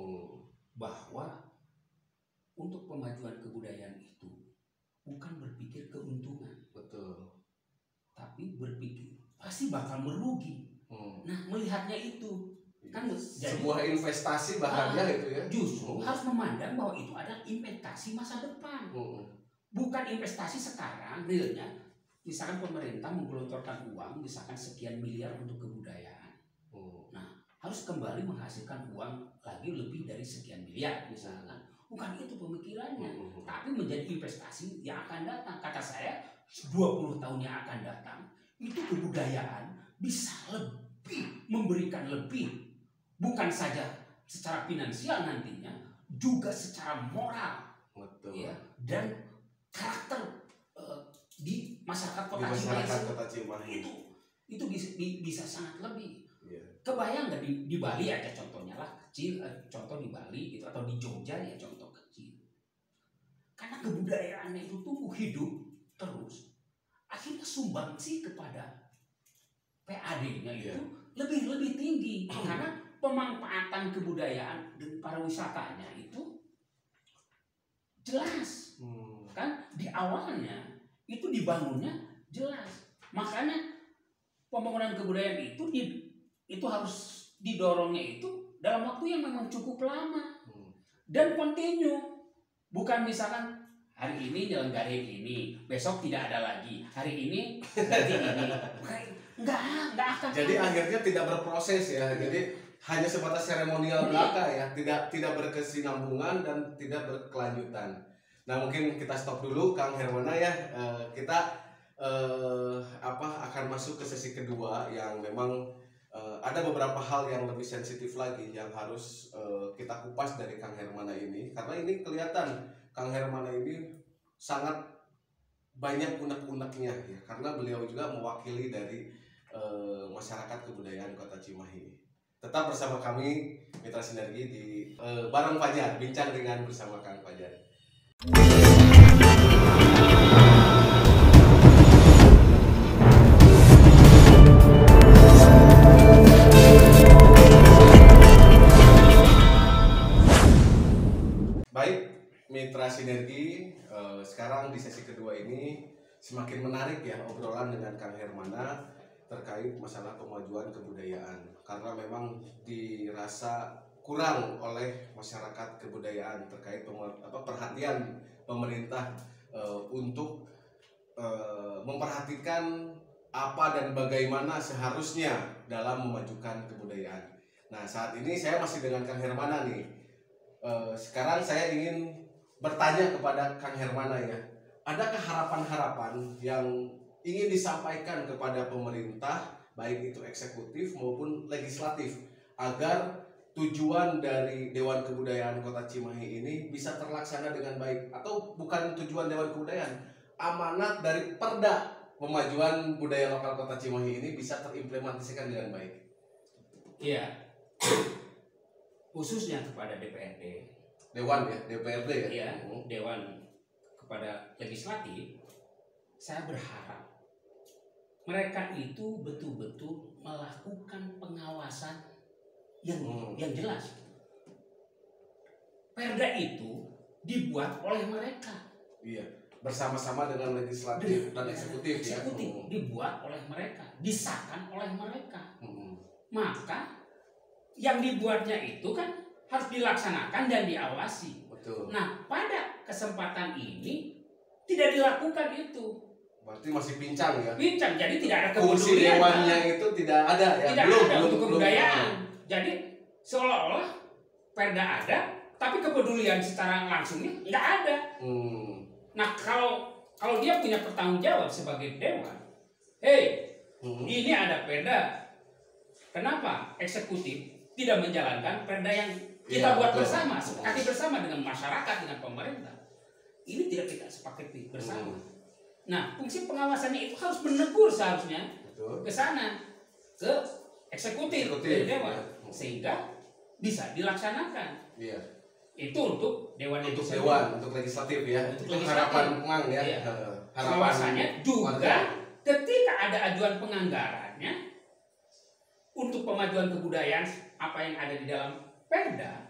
bahwa untuk pemajuan kebudayaan itu bukan berpikir keuntungan, betul, tapi berpikir pasti bakal merugi. Nah, melihatnya itu kan sebuah investasi bahannya itu ya. Justru harus memandang bahwa itu adalah investasi masa depan, bukan investasi sekarang realnya. Misalkan pemerintah menggelontorkan uang misalkan sekian miliar untuk kebudayaan, nah harus kembali menghasilkan uang lagi lebih dari sekian miliar misalkan. Bukan itu pemikirannya, tapi menjadi investasi yang akan datang. Kata saya 20 tahun yang akan datang itu kebudayaan bisa lebih memberikan lebih, bukan saja secara finansial nantinya, juga secara moral. Betul. Ya, dan karakter di masyarakat Kota Cimahi itu bisa sangat lebih. Kebayang nggak di Bali aja contohnya lah kecil, contoh di Bali gitu atau di Jogja ya contoh kecil. Karena kebudayaannya itu tumbuh hidup terus, akhirnya sumbangsi kepada PAD-nya itu lebih tinggi karena pemanfaatan kebudayaan dan pariwisatanya itu jelas. Kan di awalnya itu dibangunnya jelas. Makanya pembangunan kebudayaan itu harus didorongnya itu dalam waktu yang memang cukup lama dan kontinu. Bukan misalkan hari ini nyelenggarain ini, besok tidak ada lagi, hari ini ganti ini. Enggak akan. Jadi akhirnya tidak berproses ya. Jadi hanya sebatas seremonial belaka ya, tidak berkesinambungan dan tidak berkelanjutan. Nah, mungkin kita stop dulu Kang Herwana ya. Kita akan masuk ke sesi kedua yang memang ada beberapa hal yang lebih sensitif lagi yang harus kita kupas dari Kang Hermana ini, karena ini kelihatan Kang Hermana ini sangat banyak unek-uneknya ya, karena beliau juga mewakili dari masyarakat kebudayaan Kota Cimahi. Tetap bersama kami Mitra Sinergi di Bareng Fajar, bincang dengan bersama Kang Fajar. Baik, Mitra Sinergi, sekarang di sesi kedua ini semakin menarik ya obrolan dengan Kang Hermana terkait masalah kemajuan kebudayaan, karena memang dirasa kurang oleh masyarakat kebudayaan terkait perhatian pemerintah untuk memperhatikan apa dan bagaimana seharusnya dalam memajukan kebudayaan. Nah, saat ini saya masih dengan Kang Hermana nih. Sekarang saya ingin bertanya kepada Kang Hermana ya, adakah harapan-harapan yang ingin disampaikan kepada pemerintah, baik itu eksekutif maupun legislatif, agar tujuan dari Dewan Kebudayaan Kota Cimahi ini bisa terlaksana dengan baik? Atau bukan tujuan Dewan Kebudayaan, amanat dari Perda Pemajuan Budaya Lokal Kota Cimahi ini bisa terimplementasikan dengan baik? Iya, khususnya kepada DPRD, Dewan ya, DPRD ya? iya, Dewan, kepada legislatif, saya berharap mereka itu betul-betul melakukan pengawasan yang jelas. Perda itu dibuat oleh mereka. Iya, bersama-sama dengan legislatif dan eksekutif ya. Dibuat oleh mereka, disahkan oleh mereka. Maka yang dibuatnya itu kan harus dilaksanakan dan diawasi. Betul. Nah, pada kesempatan ini tidak dilakukan itu. Berarti masih pincang ya? Pincang, jadi tidak ada fungsi kepedulian. dewannya itu tidak ada ya? Tidak ada untuk kebudayaan. Jadi seolah-olah perda ada, tapi kepedulian secara langsungnya nggak ada. Nah, kalau dia punya pertanggung jawab sebagai dewan, ini ada perda. Kenapa eksekutif tidak menjalankan perda yang kita buat bersama, sepakati bersama dengan masyarakat, dengan pemerintah? Ini tidak kita sepakati bersama. Nah, fungsi pengawasannya itu harus menegur seharusnya ke sana, ke eksekutif dari dewan, sehingga bisa dilaksanakan. Iya. Itu untuk dewan itu sendiri. Dewan, untuk legislatif ya. Untuk harapan Mang ya. Iya. Pengawasannya juga ketika ada ajuan penganggarannya untuk pemajuan kebudayaan apa yang ada di dalam perda,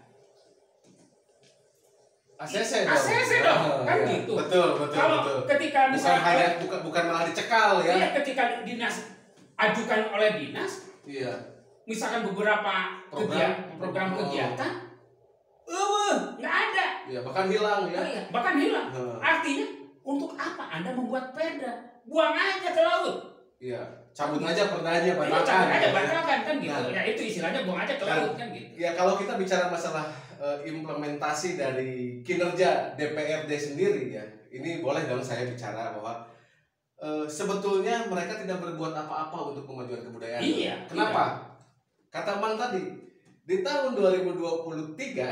ACC dong, kan ya. gitu. Betul. Kalau ketika misalnya bukan malah dicekal ya. Iya, ketika dinas ajukan oleh dinas, iya. Misalkan beberapa program kegiatan, nggak ada. Iya, bahkan hilang ya. Iya, bahkan hilang. Artinya untuk apa Anda membuat perda? Buang aja ke laut. Iya, cabut aja perdanya, batalkan kan gitu. Nah, ya itu istilahnya buang aja ke laut kan gitu. Ya kalau kita bicara masalah implementasi dari kinerja DPRD sendiri ya, ini boleh dong saya bicara bahwa sebetulnya mereka tidak berbuat apa-apa untuk kemajuan kebudayaan. Iya. Kenapa? Iya. Kata Bang tadi, di tahun 2022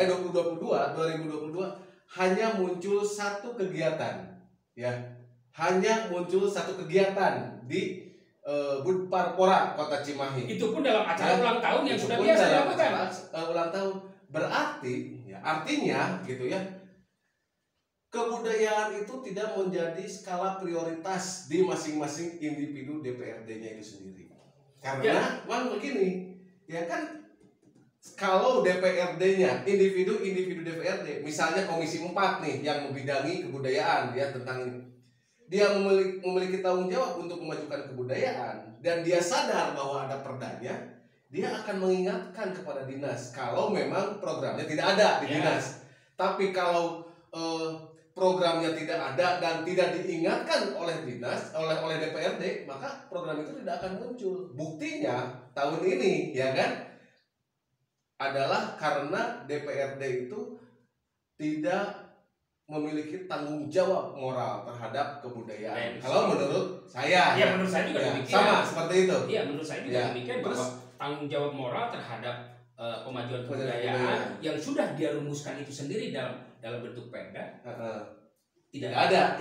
hanya muncul satu kegiatan, ya, hanya muncul satu kegiatan di Budparpora Kota Cimahi. Itu pun dalam acara ulang tahun yang sudah biasa dilakukan. Ulang tahun berarti, ya, artinya gitu ya, kebudayaan itu tidak menjadi skala prioritas di masing-masing individu DPRD-nya itu sendiri. Karena Bang begini, ya kan, kalau DPRD-nya, individu DPRD, misalnya Komisi 4 nih yang membidangi kebudayaan ya tentang ini, dia memiliki tanggung jawab untuk memajukan kebudayaan dan dia sadar bahwa ada perdanya, dia akan mengingatkan kepada dinas kalau memang programnya tidak ada di dinas. Tapi kalau programnya tidak ada dan tidak diingatkan oleh dinas, oleh DPRD, maka program itu tidak akan muncul. Buktinya tahun ini ya kan adalah karena DPRD itu tidak memiliki tanggung jawab moral terhadap kebudayaan. Kalau menurut saya, ya menurut saya juga demikian. Sama seperti itu. Iya, menurut saya juga demikian. Bahwa tanggung jawab moral terhadap pemajuan kebudayaan yang sudah dia rumuskan itu sendiri dalam bentuk perda tidak ada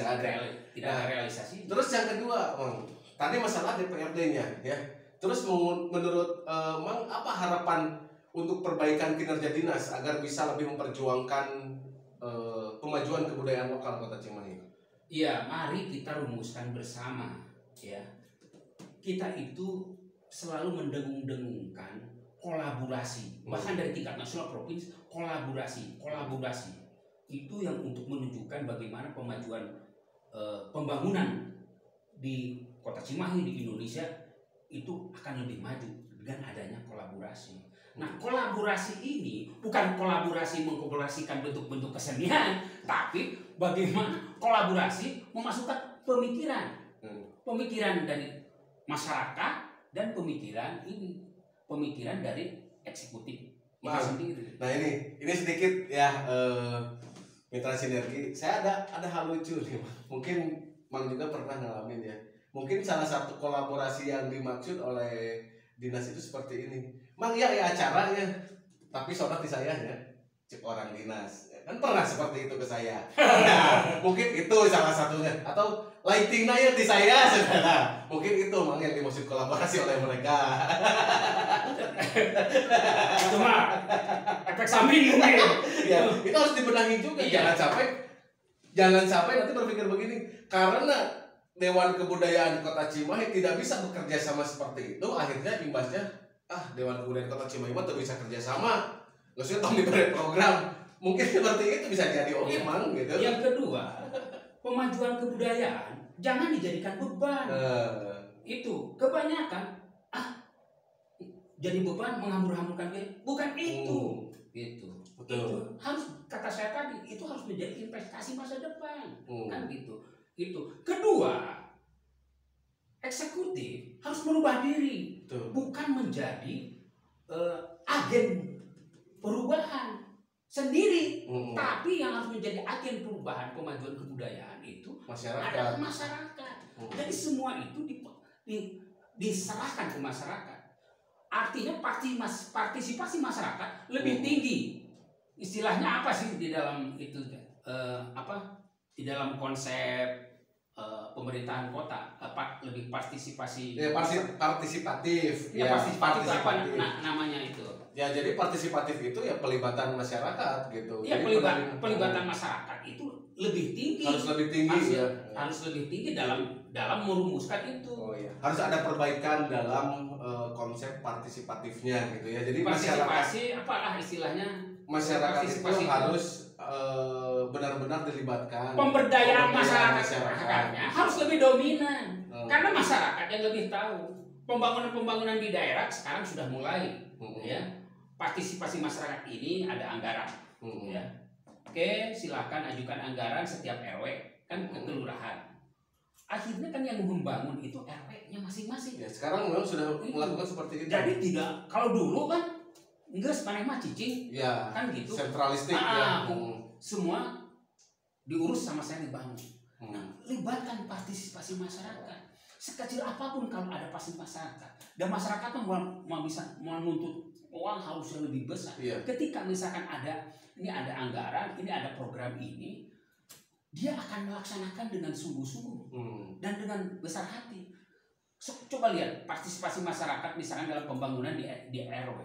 realisasi. Terus yang kedua, tadi masalah DPRD-nya ya. Terus menurut Mang, apa harapan untuk perbaikan kinerja dinas agar bisa lebih memperjuangkan pemajuan kebudayaan lokal Kota Cimahi? Iya, mari kita rumuskan bersama ya. Kita itu selalu mendengung-dengungkan kolaborasi, bahkan dari tingkat nasional, provinsi, kolaborasi itu yang untuk menunjukkan bagaimana pemajuan pembangunan di Kota Cimahi di Indonesia itu akan lebih maju dengan adanya kolaborasi. Nah, kolaborasi ini bukan kolaborasi mengkolaborasikan bentuk-bentuk kesenian, tapi bagaimana kolaborasi memasukkan pemikiran dari masyarakat dan pemikiran dari eksekutif itu sendiri. Nah ini sedikit ya Mitra sinergi. Saya ada hal lucu nih, Mang. Mungkin Mang juga pernah ngalamin ya. Mungkin salah satu kolaborasi yang dimaksud oleh dinas itu seperti ini. Mang ya acara ya, tapi sobat di saya ya, cek orang dinas. Kan pernah seperti itu ke saya. Nah, mungkin itu salah satunya. Atau lighting ya di saya, saudara. Mungkin itu Mang yang dimaksud kolaborasi oleh mereka. Itu mah efek samping mungkin. Ya, itu harus dibenahi juga. Iya. Jangan sampai nanti berpikir begini, karena Dewan Kebudayaan Kota Cimahi tidak bisa bekerja sama seperti itu, akhirnya imbasnya Dewan Kebudayaan Kota Cimahi mah tidak bisa kerja sama, nggak usah tahu diberi program, mungkin seperti itu bisa jadi Mang gitu. Yang kedua, pemajuan kebudayaan jangan dijadikan beban. Itu kebanyakan jadi beban menghambur-hamburkan diri, bukan itu. Gitu. Betul. Itu harus, kata saya tadi, itu harus menjadi investasi masa depan. Kan gitu. Itu. Kedua, eksekutif harus merubah diri. Betul. Bukan menjadi agen perubahan sendiri, tapi yang harus menjadi agen perubahan pemajuan kebudayaan itu adalah masyarakat. Jadi semua itu diserahkan ke masyarakat. Artinya partisipasi masyarakat lebih tinggi. Istilahnya apa sih di dalam itu? Di dalam konsep pemerintahan kota, lebih partisipasi. Ya, partisipatif. Ya, partisipatif apa namanya itu? Ya, jadi partisipatif itu ya pelibatan masyarakat gitu. Ya, pelibatan masyarakat itu lebih tinggi. Harus lebih tinggi harus lebih tinggi dalam merumuskan itu. Oh iya. Harus ada perbaikan dalam konsep partisipatifnya gitu ya. Jadi partisipasi apalah istilahnya? Masyarakat itu harus benar-benar dilibatkan. Pemberdayaan masyarakatnya harus lebih dominan. Karena masyarakat yang lebih tahu. Pembangunan di daerah sekarang sudah mulai, ya. Partisipasi masyarakat ini ada anggaran, ya. Oke, silakan ajukan anggaran setiap RW kan ke kelurahan. Akhirnya kan yang membangun itu RW-nya masing-masing. Ya, sekarang memang sudah melakukan seperti itu. Jadi tidak, kalau dulu kan enggak sepanjang mah cicing, ya, kan gitu. Sentralistik semua diurus sama saya dibangun. Nah, libatkan partisipasi masyarakat. Sekecil apapun kalau ada partisipasi masyarakat, dan masyarakat mau bisa menuntut uang harusnya lebih besar. Iya. Ketika misalkan ada anggaran, ini ada program ini, dia akan melaksanakan dengan sungguh-sungguh dan dengan besar hati. Coba lihat partisipasi masyarakat misalkan dalam pembangunan di RW.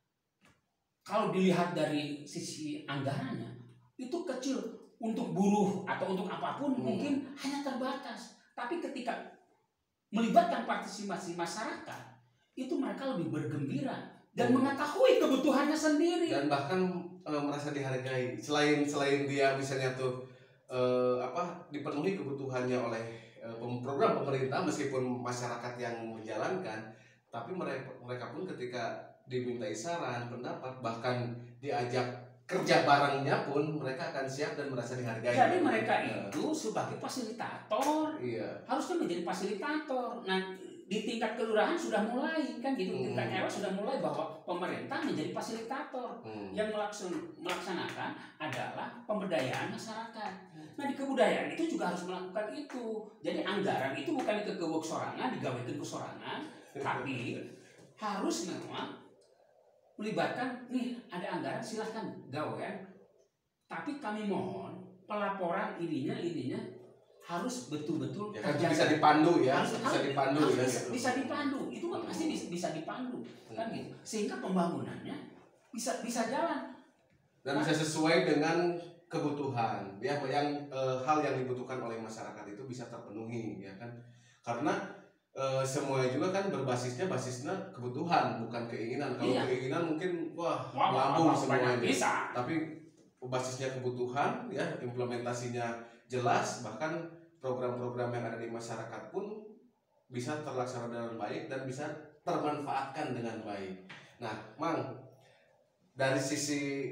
Kalau dilihat dari sisi anggarannya, itu kecil, untuk buruh atau untuk apapun mungkin hanya terbatas. Tapi ketika melibatkan partisipasi masyarakat, itu mereka lebih bergembira dan mengetahui kebutuhannya sendiri dan bahkan merasa dihargai. Selain dia misalnya tuh dipenuhi kebutuhannya oleh program pemerintah, meskipun masyarakat yang menjalankan, tapi mereka pun ketika dimintai saran, pendapat, bahkan diajak kerja barengnya pun mereka akan siap dan merasa dihargai. Jadi mereka itu sebagai fasilitator, harusnya menjadi fasilitator. Nah, di tingkat kelurahan sudah mulai kan gitu, tingkat RW sudah mulai bahwa pemerintah menjadi fasilitator. Yang melaksanakan adalah pemberdayaan masyarakat. Nah, di kebudayaan itu juga harus melakukan itu. Jadi anggaran itu bukan kegewek sorangan, digawekeun ke sorangan, tapi harus memang melibatkan, nih ada anggaran silahkan gawean, tapi kami mohon pelaporan ininya harus betul-betul ya, kan bisa dipandu ya, bisa dipandu, itu kan pasti bisa dipandu kan gitu, sehingga pembangunannya bisa jalan dan bisa sesuai dengan kebutuhan ya, yang hal yang dibutuhkan oleh masyarakat itu bisa terpenuhi ya kan, karena semuanya juga kan basisnya kebutuhan bukan keinginan. Kalau keinginan mungkin melambung semuanya bisa. Tapi basisnya kebutuhan ya, implementasinya jelas, bahkan program-program yang ada di masyarakat pun bisa terlaksana dengan baik dan bisa termanfaatkan dengan baik. Nah, Mang, dari sisi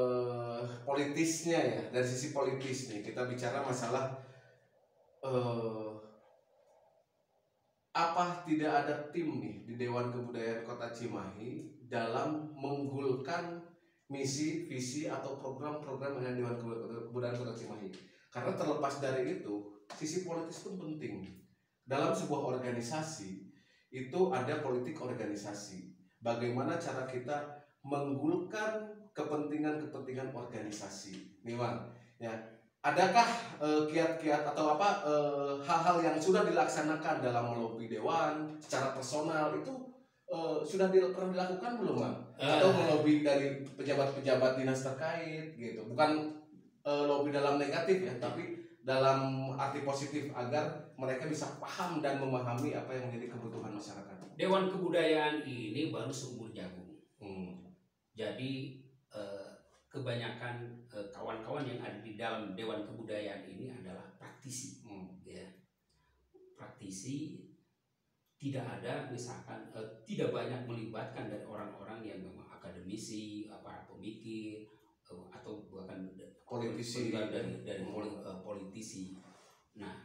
politisnya ya, dari sisi politis nih kita bicara masalah apa tidak ada tim nih di Dewan Kebudayaan Kota Cimahi dalam menggulkan misi, visi atau program-program dengan Dewan Kebudayaan Kota Cimahi. Karena terlepas dari itu, sisi politis pun penting. Dalam sebuah organisasi itu ada politik organisasi. Bagaimana cara kita menggulkan kepentingan-kepentingan organisasi. Nih Bang, ya. Adakah kiat-kiat atau hal-hal yang sudah dilaksanakan dalam melobi dewan secara personal itu sudah pernah dilakukan belum Bang? Atau melobi dari pejabat-pejabat dinas terkait gitu? Bukan lobby dalam negatif ya, tapi dalam arti positif agar mereka bisa paham dan memahami apa yang menjadi kebutuhan masyarakat. Dewan Kebudayaan ini baru seumur jagung. Jadi kebanyakan kawan-kawan yang ada di dalam Dewan Kebudayaan ini adalah praktisi, ya. Praktisi, tidak ada misalkan tidak banyak melibatkan dari orang-orang yang memang akademisi, pemikir, atau bahkan politisi dari politisi. Nah,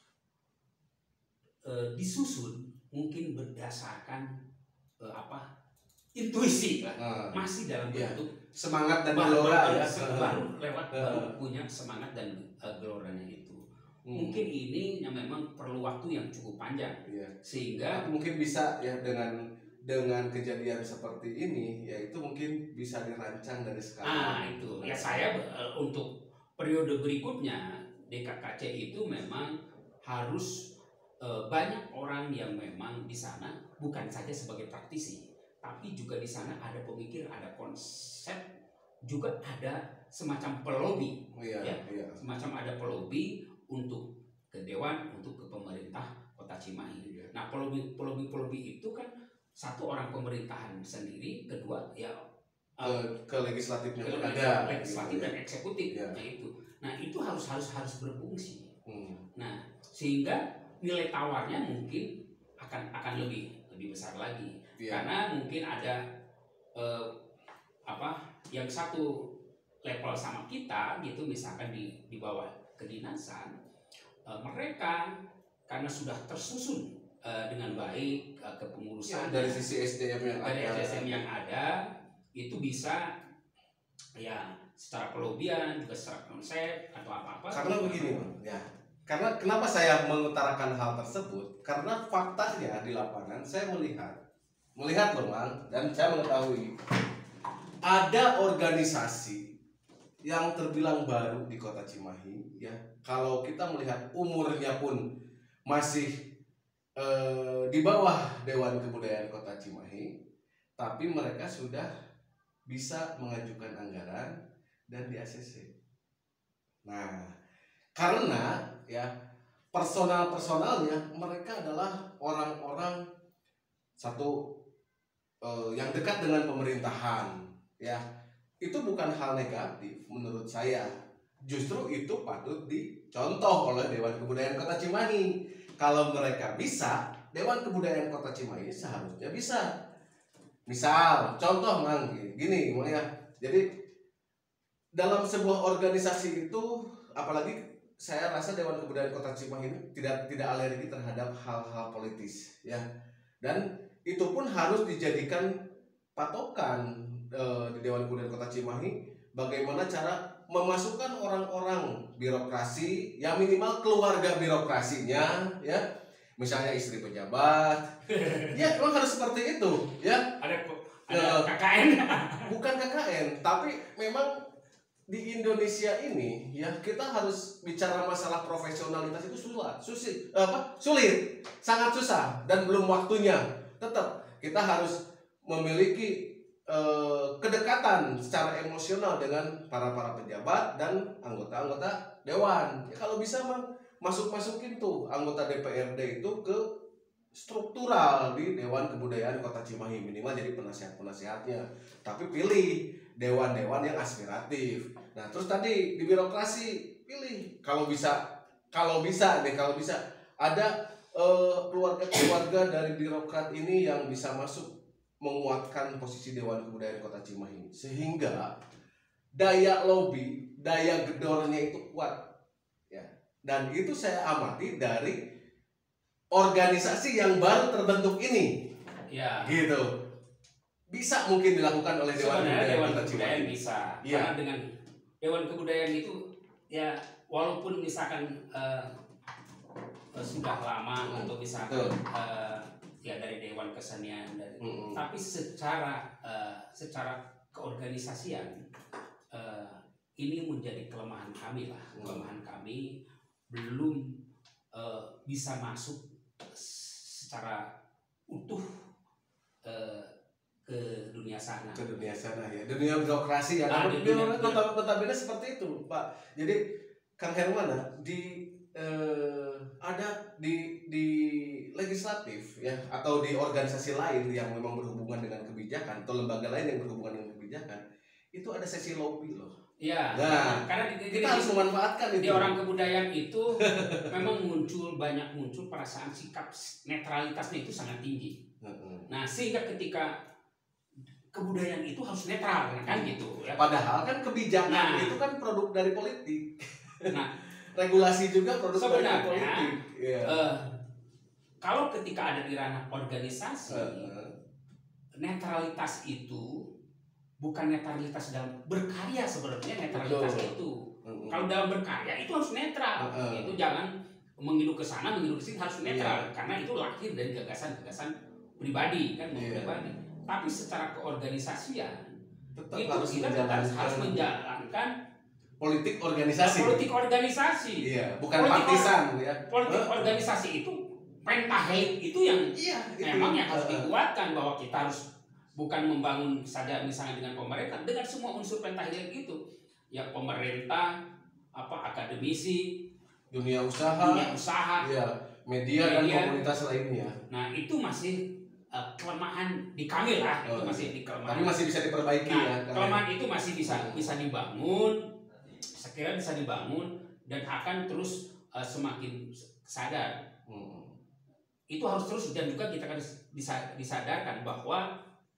disusun mungkin berdasarkan intuisi, masih dalam bentuk semangat dan gelora ya, baru punya semangat dan geloranya itu. Mungkin ini yang memang perlu waktu yang cukup panjang, sehingga mungkin bisa ya dengan kejadian seperti ini, yaitu mungkin bisa dirancang dari sekarang. Itu ya, saya untuk periode berikutnya DKKC itu memang harus banyak orang yang memang di sana bukan saja sebagai praktisi, tapi juga di sana ada pemikir, ada konsep, juga ada semacam pelobi, semacam ada pelobi untuk ke dewan, untuk ke pemerintah Kota Cimahi. Nah, pelobi itu kan satu orang pemerintahan sendiri, kedua ya ke legislatifnya ada legislatif dan eksekutif, nah itu harus berfungsi. Nah, sehingga nilai tawarnya mungkin akan lebih besar lagi, karena mungkin ada yang satu level sama kita gitu, misalkan di bawah kedinasan, mereka karena sudah tersusun dengan baik kepengurusan dari sisi SDM yang ada itu bisa ya secara pelobian juga secara konsep atau apa-apa. Karena begini ya, karena kenapa saya mengutarakan hal tersebut, karena faktanya di lapangan saya melihat loh Bang, dan saya mengetahui ada organisasi yang terbilang baru di Kota Cimahi ya. Kalau kita melihat umurnya pun masih di bawah Dewan Kebudayaan Kota Cimahi, tapi mereka sudah bisa mengajukan anggaran dan di ACC. Nah, karena ya personalnya mereka adalah orang-orang satu yang dekat dengan pemerintahan ya. Itu bukan hal negatif menurut saya, justru itu patut dicontoh oleh Dewan Kebudayaan Kota Cimahi. Kalau mereka bisa, Dewan Kebudayaan Kota Cimahi seharusnya bisa. Misal contoh Mang, gini ya, jadi dalam sebuah organisasi itu, apalagi saya rasa Dewan Kebudayaan Kota Cimahi ini tidak alergi terhadap hal-hal politis ya, dan itu pun harus dijadikan patokan di Dewan Kebudayaan Kota Cimahi, bagaimana cara memasukkan orang-orang birokrasi, ya minimal keluarga birokrasinya ya, misalnya istri pejabat ya, memang harus seperti itu ya. Ada KKN bukan KKN, tapi memang di Indonesia ini ya, kita harus bicara masalah profesionalitas itu sulit, sangat susah, dan belum waktunya. Tetap kita harus memiliki kedekatan secara emosional dengan para pejabat dan anggota dewan ya. Kalau bisa masukin tuh anggota DPRD itu ke struktural di Dewan Kebudayaan Kota Cimahi, minimal jadi penasihat-penasihatnya, tapi pilih dewan-dewan yang aspiratif. Nah, terus tadi di birokrasi pilih kalau bisa ada keluarga dari birokrat ini yang bisa masuk menguatkan posisi Dewan Kebudayaan Kota Cimahi, sehingga daya lobby, daya gedornya itu kuat ya. Dan itu saya amati dari organisasi yang baru terbentuk ini ya, gitu. bisa mungkin dilakukan oleh Dewan Sebenarnya Kebudayaan Dewan Kota Kebudayaan Cimahi. bisa, Iya. karena dengan Dewan Kebudayaan itu ya walaupun misalkan sudah lama atau misalkan ya dari Dewan Kesenian dari, tapi secara keorganisasian ini menjadi kelemahan kami lah, kelemahan kami belum bisa masuk secara utuh ke dunia sana. Ke dunia sana ya, dunia birokrasi ya. Nah, Notabene seperti itu, Pak. Jadi Kang Herman ada di legislatif ya, atau di organisasi lain yang memang berhubungan dengan kebijakan atau lembaga lain yang berhubungan dengan kebijakan, itu ada sesi lobby loh. Iya. Nah, karena kita harus memanfaatkan itu. Di orang kebudayaan itu memang banyak muncul perasaan sikap netralitasnya itu sangat tinggi. Nah, sehingga ketika kebudayaan itu harus netral kan gitu ya. Padahal kan kebijakan itu kan produk dari politik. Nah, regulasi juga produk dari politik. Kalau ketika ada di ranah organisasi, netralitas itu bukan netralitas dalam berkarya sebenarnya, netralitas itu. Kalau dalam berkarya itu harus netral. Itu jangan menghidup ke sana, menghidup ke sini, harus netral. Karena itu lahir dari gagasan-gagasan pribadi kan, pribadi. Tapi secara keorganisasian tetap itu harus harus menjalankan politik organisasi. Politik organisasi. Iya, bukan partisan ya. Politik organisasi itu pentahelik itu yang memang yang harus dikuatkan, bahwa kita harus bukan membangun saja misalnya dengan pemerintah, dengan semua unsur pentahelik itu. Ya pemerintah, akademisi, dunia usaha, ya, media dan komunitas lainnya. Nah, itu masih kelemahan di kami lah, itu masih di kelemahan. Tapi masih bisa diperbaiki ya. Kelemahan itu masih bisa dibangun, sekiranya bisa dibangun dan akan terus semakin sadar. Itu harus terus, dan juga kita akan disadarkan bahwa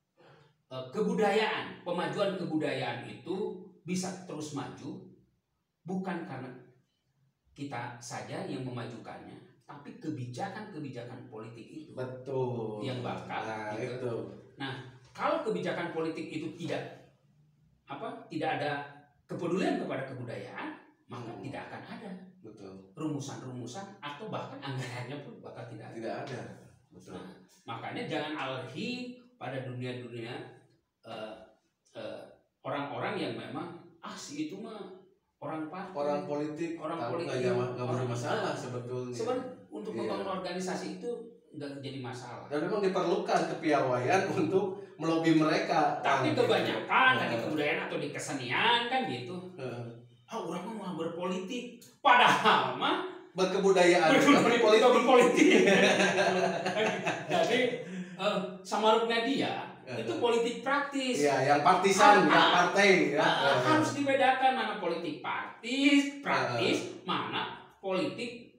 kebudayaan, pemajuan kebudayaan itu bisa terus maju bukan karena kita saja yang memajukannya, tapi kebijakan-kebijakan politik itu yang bakal Nah, kalau kebijakan politik itu tidak ada kepedulian kepada kebudayaan, maka tidak akan ada rumusan-rumusan atau bahkan anggarannya pun bakal tidak ada. Nah, makanya jangan alergi pada dunia-dunia orang-orang yang memang si itu mah orang politik nggak bermasalah sebetulnya. Sebenarnya untuk membangun organisasi itu nggak jadi masalah. Dan memang diperlukan kepiawaian untuk melobi mereka. Tapi kebanyakan di kebudayaan atau di kesenian kan gitu. Orang mah mau berpolitik, padahal mah berkebudayaan, berpolitik. Jadi samaruknya dia itu politik praktis. Iya, yang partisan, yang partai. Harus dibedakan mana politik praktis, mana politik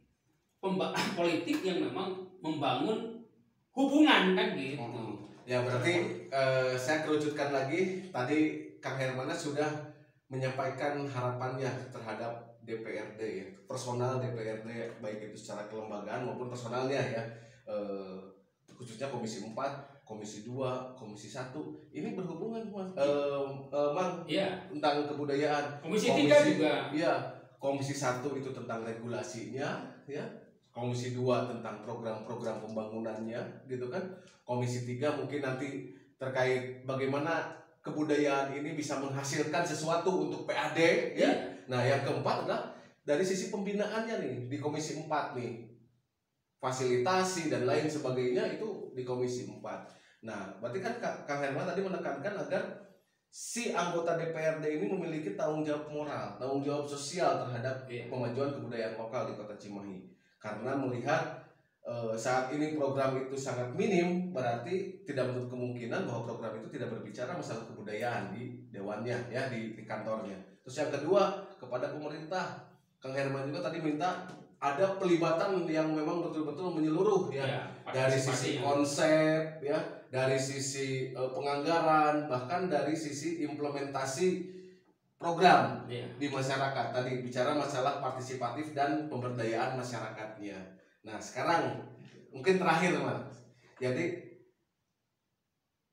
yang memang membangun hubungan kan gitu. Ya berarti saya kerucutkan lagi, tadi Kang Hermana sudah menyampaikan harapannya terhadap DPRD ya, personal DPRD baik itu secara kelembagaan maupun personalnya ya, khususnya Komisi 4, Komisi 2, Komisi 1 ini berhubungan Mang tentang kebudayaan. Komisi 3 juga. Iya, Komisi 1 itu tentang regulasinya ya. Komisi 2 tentang program-program pembangunannya gitu kan. Komisi 3 mungkin nanti terkait bagaimana kebudayaan ini bisa menghasilkan sesuatu untuk PAD ya. Nah, yang keempat adalah dari sisi pembinaannya nih di Komisi 4 nih. Fasilitasi dan lain sebagainya itu di Komisi 4. Nah, berarti kan Kang Herman tadi menekankan agar si anggota DPRD ini memiliki tanggung jawab moral, tanggung jawab sosial terhadap pemajuan kebudayaan lokal di Kota Cimahi. Karena melihat saat ini program itu sangat minim, berarti tidak menutup kemungkinan bahwa program itu tidak berbicara masalah kebudayaan di dewannya ya, di kantornya. Terus yang kedua, kepada pemerintah, Kang Herman juga tadi minta ada pelibatan yang memang betul-betul menyeluruh ya, dari sisi konsep ya, dari sisi penganggaran, bahkan dari sisi implementasi program di masyarakat. Tadi bicara masalah partisipatif dan pemberdayaan masyarakatnya. Nah, sekarang mungkin terakhir Mas. Jadi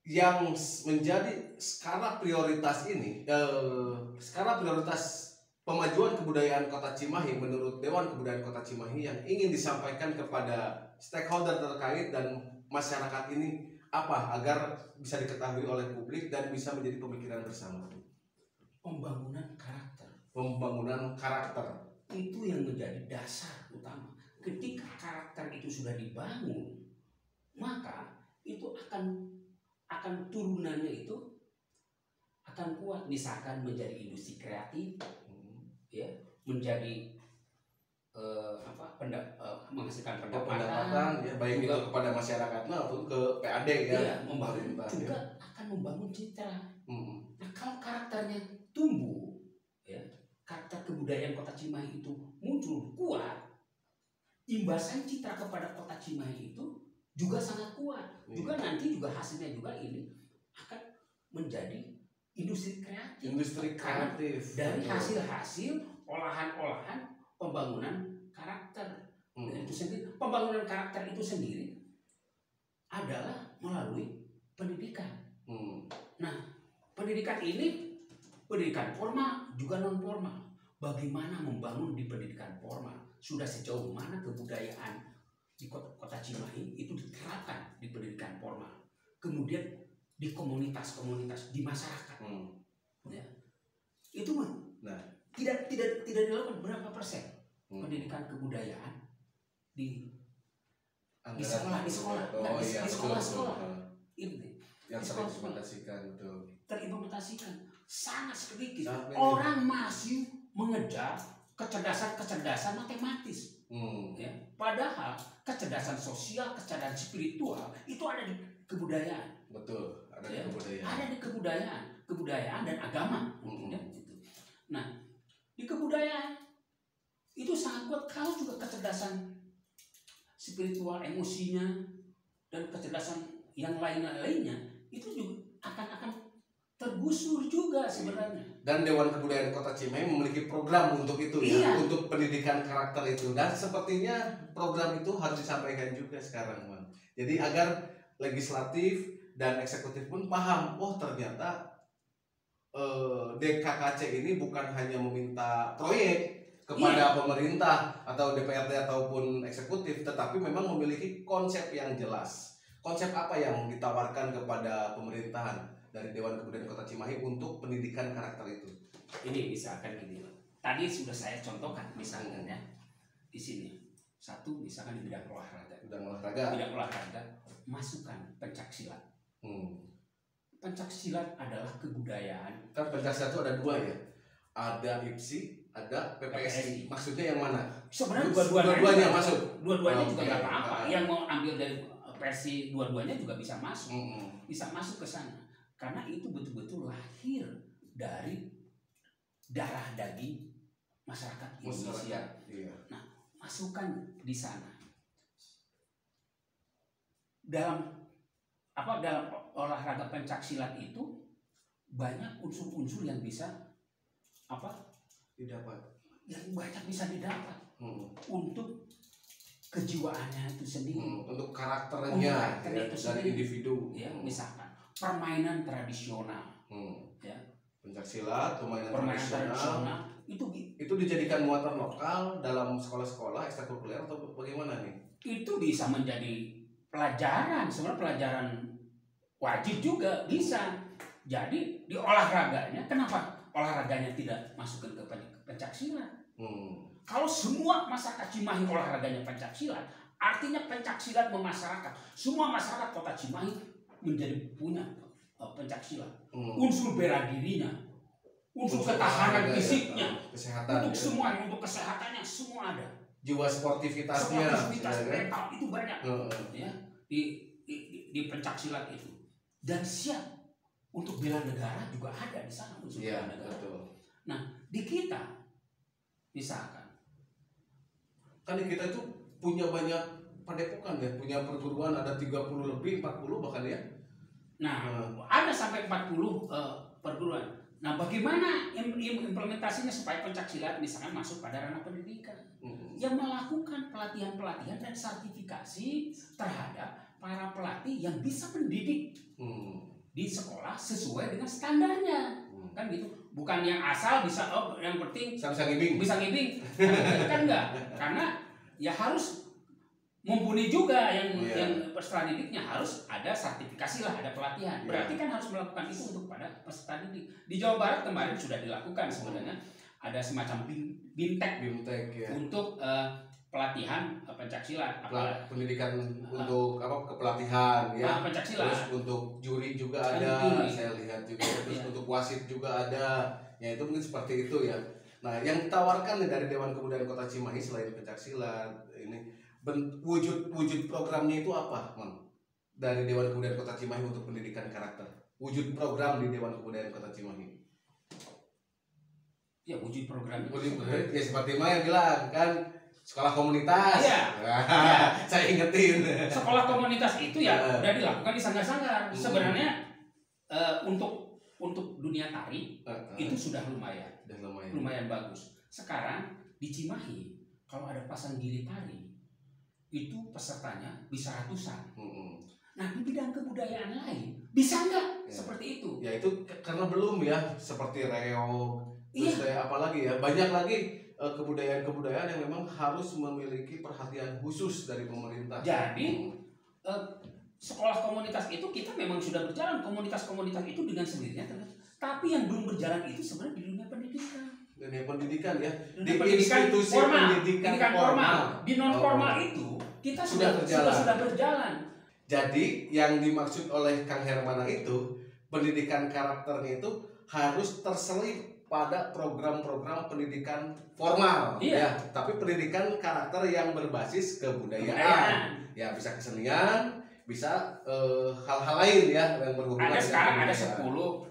yang menjadi skala prioritas ini, skala prioritas pemajuan kebudayaan Kota Cimahi menurut Dewan Kebudayaan Kota Cimahi yang ingin disampaikan kepada stakeholder terkait dan masyarakat ini apa agar bisa diketahui oleh publik dan bisa menjadi pemikiran bersama? Pembangunan karakter. Pembangunan karakter Itu yang menjadi dasar utama. Ketika karakter itu sudah dibangun, maka itu akan turunannya itu akan kuat. Misalkan menjadi industri kreatif, ya, menjadi menghasilkan pendapatan ya, baik itu kepada masyarakat maupun ke PAD ya, iya, membangun juga ya. Akan membangun citra. Nah, kalau karakternya tumbuh, ya, karakter kebudayaan Kota Cimahi itu muncul kuat, imbasan citra kepada Kota Cimahi itu juga sangat kuat. Juga nanti juga hasilnya juga ini akan menjadi industri kreatif. Industri kreatif dari hasil-hasil olahan-olahan pembangunan karakter. Itu sendiri, pembangunan karakter itu sendiri adalah melalui pendidikan. Nah, pendidikan ini pendidikan formal juga non formal. Bagaimana membangun di pendidikan formal? Sudah sejauh mana kebudayaan di Kota Cimahi itu diterapkan di pendidikan formal? Kemudian di komunitas-komunitas, di masyarakat, ya, itu tidak dilakukan berapa persen pendidikan kebudayaan di sekolah, di sekolah ini yang terimplementasikan sangat sedikit. Orang masih mengejar kecerdasan matematis, ya. Padahal kecerdasan sosial, kecerdasan spiritual itu ada di kebudayaan. Betul, ada di kebudayaan. Ada di kebudayaan dan agama. Nah, di kebudayaan itu sangat kuat. Kalau juga kecerdasan spiritual, emosinya, dan kecerdasan yang lainnya itu juga akan tergusur juga sebenarnya. Dan Dewan Kebudayaan Kota Cimahi memiliki program untuk itu, ya, untuk pendidikan karakter itu. Dan sepertinya program itu harus disampaikan juga sekarang, Bang. Jadi agar legislatif dan eksekutif pun paham, oh ternyata DKKC ini bukan hanya meminta proyek kepada pemerintah atau DPRD ataupun eksekutif, tetapi memang memiliki konsep yang jelas. Konsep apa yang ditawarkan kepada pemerintahan dari Dewan Kebudayaan Kota Cimahi untuk pendidikan karakter itu? Ini misalkan gini, tadi sudah saya contohkan misalkan ya di sini. Satu misalkan di bidang olahraga. Bidang olahraga masukkan pencaksilat. Pencaksilat adalah kebudayaan. Kan pencaksilat itu ada dua ya, ada IPSI, ada PPSI. Maksudnya yang mana? Sebenarnya dua-duanya masuk. Dua-duanya juga nggak apa-apa. Yang mau ambil dari versi dua-duanya juga bisa masuk, bisa masuk ke sana. Karena itu betul-betul lahir dari darah daging masyarakat Indonesia. Nah, masukkan di sana. Dalam olahraga pencaksilat itu banyak unsur-unsur yang bisa didapat, yang banyak bisa didapat untuk kejiwaannya itu sendiri, untuk karakternya itu dari individu. Ya, misalkan permainan tradisional, ya, pencaksilat, permainan tradisional itu dijadikan muatan lokal dalam sekolah-sekolah ekstrakurikuler atau bagaimana nih? Itu bisa menjadi pelajaran, sebenarnya pelajaran wajib juga bisa. Jadi di olahraganya, kenapa olahraganya tidak masukkan ke pencaksilat? Kalau semua masyarakat Cimahi olahraganya pencaksilat, artinya pencaksilat memasyarakat. Semua masyarakat Kota Cimahi menjadi punya pencaksilat. Unsur bela dirinya, unsur ketahanan fisiknya, kesehatan, untuk semua, untuk kesehatannya semua ada. Jiwa sportivitasnya, mental itu banyak, ya, di pencaksilat itu. Dan siap untuk bela negara juga ada di sana unsur bela negara. Betul. Nah, di kita misalkan kan kita itu punya banyak padepokan ya, punya perguruan ada 30 lebih, 40 bahkan ya. Nah, ada sampai 40 perguruan. Nah, bagaimana implementasinya supaya pencaksilat misalkan masuk pada ranah pendidikan? Yang melakukan pelatihan-pelatihan dan sertifikasi terhadap para pelatih yang bisa mendidik di sekolah sesuai dengan standarnya. Kan gitu. Bukan yang asal bisa yang penting bisa ngibing. Kan enggak. Karena ya harus mumpuni juga yang peserta didiknya, harus ada sertifikasi lah, ada pelatihan. Berarti kan harus melakukan itu untuk pada peserta didik. Di Jawa Barat kemarin sudah dilakukan sebenarnya, ada semacam BIMTEK ya, untuk pelatihan pencaksilat, pendidikan untuk kepelatihan ya, pencaksilat. Terus untuk juri juga ada, saya lihat juga. Terus untuk wasit juga ada. Ya itu mungkin seperti itu ya. Nah, yang ditawarkan dari Dewan Kebudayaan Kota Cimahi selain pencaksilat ini, wujud programnya itu apa, Mang? Dari Dewan Kebudayaan Kota Cimahi untuk pendidikan karakter. Wujud program di Dewan Kebudayaan Kota Cimahi. Ya, wujud program. Ya seperti yang bilang kan, sekolah komunitas. Iya. Saya ingetin. Sekolah komunitas itu ya udah dilakukan di sanggar-sanggar. Sebenarnya untuk dunia tari itu sudah lumayan bagus. Sekarang di Cimahi kalau ada pasang gili tari itu pesertanya bisa ratusan. Nah, di bidang kebudayaan lain bisa nggak seperti itu? Ya itu karena belum ya, seperti reog. Terus kayak apa lagi ya, banyak lagi kebudayaan yang memang harus memiliki perhatian khusus dari pemerintah. Jadi sekolah komunitas itu kita memang sudah berjalan, komunitas-komunitas itu dengan sendirinya, tapi yang belum berjalan itu sebenarnya di dunia pendidikan. Dunia pendidikan ya, di institusi pendidikan formal. Di non formal itu kita sudah berjalan. Jadi yang dimaksud oleh Kang Hermana itu, pendidikan karakternya itu harus terselip pada program-program pendidikan formal, ya. Tapi pendidikan karakter yang berbasis kebudayaan, ya bisa kesenian, bisa hal-hal lain ya yang berhubungan. Sekarang ada 10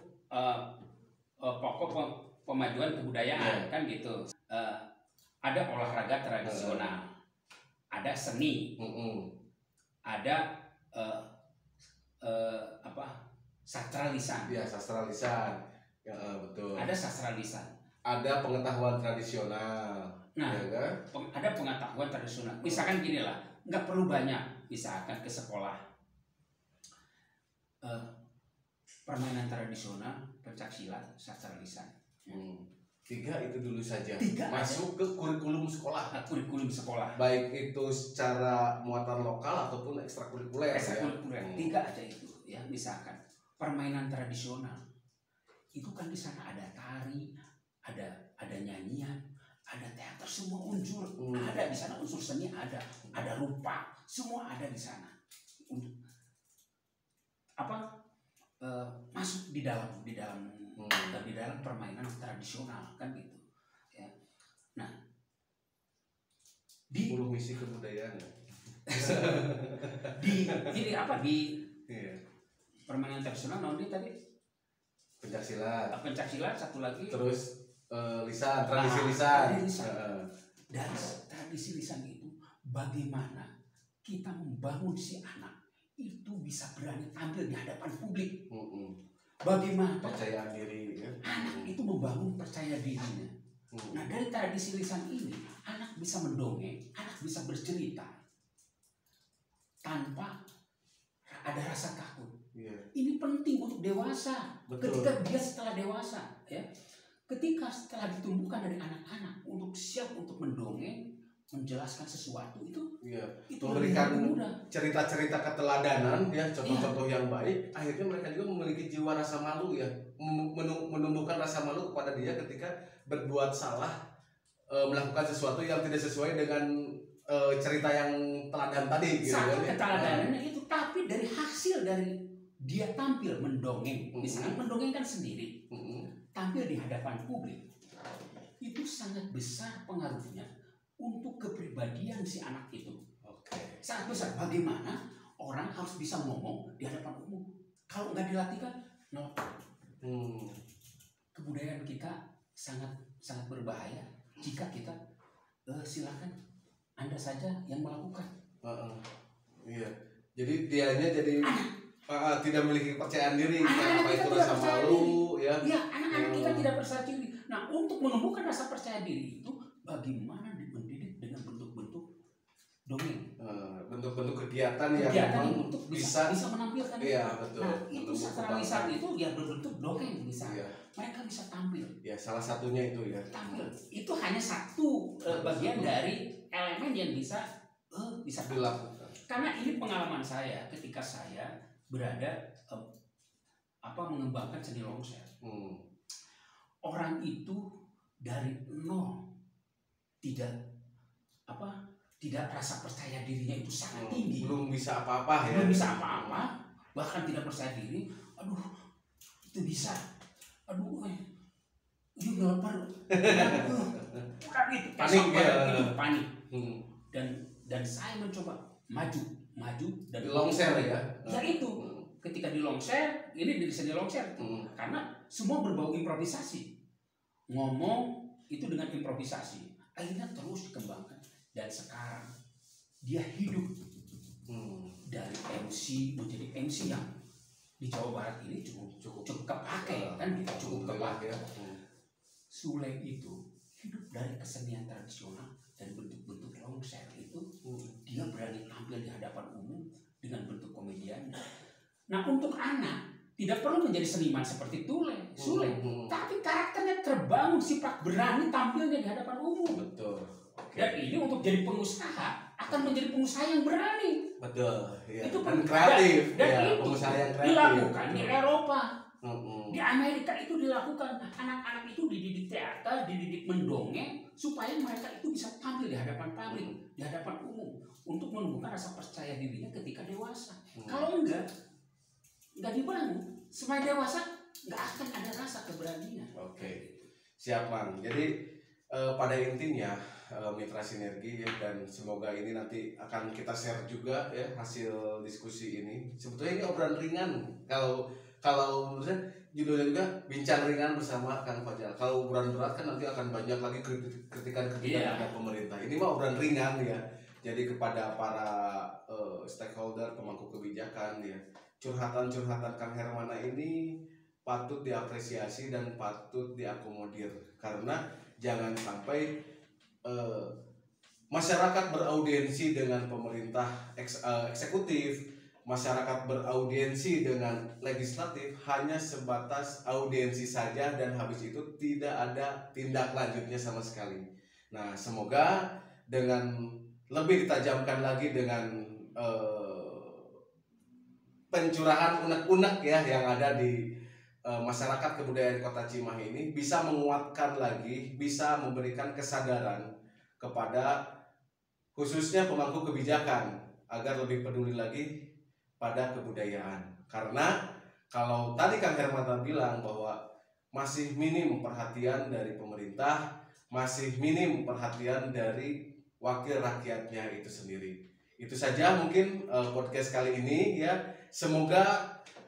pokok pemajuan kebudayaan, kan gitu. Ada olahraga tradisional, ada seni, ada sastra lisan. Ya, sastra lisan. Ya, betul. Ada sastra lisan. Ada pengetahuan tradisional. Nah, ya kan? Ada pengetahuan tradisional. Misalkan gini lah, nggak perlu banyak. Misalkan ke sekolah, permainan tradisional, pencaksilat, sastra lisan. 3 itu dulu saja. 3 masuk ke kurikulum sekolah. Kurikulum sekolah. Baik itu secara muatan lokal ataupun ekstrakurikuler. Ekstrakurikuler. 3 aja itu ya. Misalkan permainan tradisional. Itu kan di sana ada tari, ada nyanyian, ada teater, semua unsur ada di sana, unsur seni ada rupa, semua ada di sana. Masuk di dalam permainan tradisional kan gitu. Ya. Nah, di 10 misi kebudayaan. di permainan tradisional nanti tadi pencaksilat satu lagi, terus lisan, tradisi lisan. Dari tradisi lisan itu bagaimana kita membangun si anak itu bisa berani tampil di hadapan publik. Bagaimana percaya diri ya? Anak itu membangun percaya dirinya. Nah, dari tradisi lisan ini anak bisa mendongeng, anak bisa bercerita tanpa ada rasa takut. Ini penting untuk dewasa. Betul. Ketika dia setelah dewasa, ya, ketika setelah ditumbuhkan dari anak-anak untuk siap untuk mendongeng, menjelaskan sesuatu itu memberikan cerita-cerita keteladanan ya, contoh-contoh yang baik, akhirnya mereka juga memiliki jiwa rasa malu ya, menumbuhkan rasa malu kepada dia ketika berbuat salah, melakukan sesuatu yang tidak sesuai dengan cerita yang teladan tadi gitu. Satu keteladanannya itu, tapi dari hasil dari dia tampil mendongeng, misalnya mendongengkan sendiri, tampil di hadapan publik, itu sangat besar pengaruhnya untuk kepribadian si anak itu. Sangat besar. Bagaimana orang harus bisa ngomong di hadapan umum? Kalau nggak dilatih kan, kebudayaan kita sangat berbahaya jika kita silakan Anda saja yang melakukan. Iya. Jadi dianya jadi tidak memiliki kepercayaan diri, apa itu rasa malu ya. Iya, anak-anak kita tidak percaya diri. Nah, untuk menumbuhkan rasa percaya diri itu bagaimana mendidik dengan bentuk-bentuk dongeng. bentuk-bentuk kegiatan yang yang untuk bisa menampilkan iya, betul. Nah itu sastralisan itu ya berbentuk dongeng bisa iya. Mereka bisa tampil ya, salah satunya itu ya tampil itu hanya satu bagian dari elemen yang bisa dilakukan. Karena ini pengalaman saya ketika saya berada mengembangkan seni longser. Orang itu dari nol tidak rasa percaya dirinya itu sangat tinggi. Belum bisa apa-apa ya. Belum bisa apa-apa, bahkan tidak percaya diri. Aduh, itu bisa. Aduh, you lapar. Bukan itu. Panik ya. Itu panik. Dan saya mencoba maju dan longser ya. Ya itu. Ketika di longser, ini dari seni longser. Karena semua berbau improvisasi. Ngomong itu dengan improvisasi. Akhirnya terus dikembangkan. Dan sekarang dia hidup dari MC menjadi MC yang di Jawa Barat ini cukup kepake kan gitu, cukup kepake. Sule itu hidup dari kesenian tradisional dan bentuk-bentuk longser itu dia berani tampil di hadapan umum dengan bentuk komedian. Nah untuk anak tidak perlu menjadi seniman seperti Sule, tapi karakternya terbangun sifat berani tampilnya di hadapan umum. Betul. Dan ini untuk jadi pengusaha akan menjadi pengusaha yang berani. Betul. Ya. Itu dan kreatif. Dan ya, itu pengusaha yang kreatif. Dilakukan di Eropa, di Amerika itu dilakukan. Anak-anak itu dididik teater, dididik mendongeng supaya mereka itu bisa tampil di hadapan publik, di hadapan umum untuk menumbuhkan rasa percaya dirinya ketika dewasa. Kalau enggak dibangun, semakin dewasa nggak akan ada rasa keberanian. Oke, siap Bang. Jadi pada intinya mitra sinergi ya, dan semoga ini nanti akan kita share juga ya hasil diskusi ini. Sebetulnya ini obrolan ringan. Kalau menurut saya judulnya juga bincang ringan bersama Kang Fajar. Kalau obrolan berat kan nanti akan banyak lagi kritikan-kritikan terhadap pemerintah. Ini mah obrolan ringan ya. Jadi kepada para stakeholder pemangku kebijakan ya, curhatan-curhatan Kang Hermana ini patut diapresiasi dan patut diakomodir, karena jangan sampai masyarakat beraudiensi dengan pemerintah eksekutif, masyarakat beraudiensi dengan legislatif hanya sebatas audiensi saja dan habis itu tidak ada tindak lanjutnya sama sekali. Nah, semoga dengan lebih ditajamkan lagi dengan pencurahan unek-unek ya yang ada di masyarakat kebudayaan Kota Cimahi ini bisa menguatkan lagi, bisa memberikan kesadaran kepada khususnya pemangku kebijakan agar lebih peduli lagi pada kebudayaan. Karena kalau tadi Kang Hermanta bilang bahwa masih minim perhatian dari pemerintah, masih minim perhatian dari wakil rakyatnya itu sendiri. Itu saja mungkin podcast kali ini ya. Semoga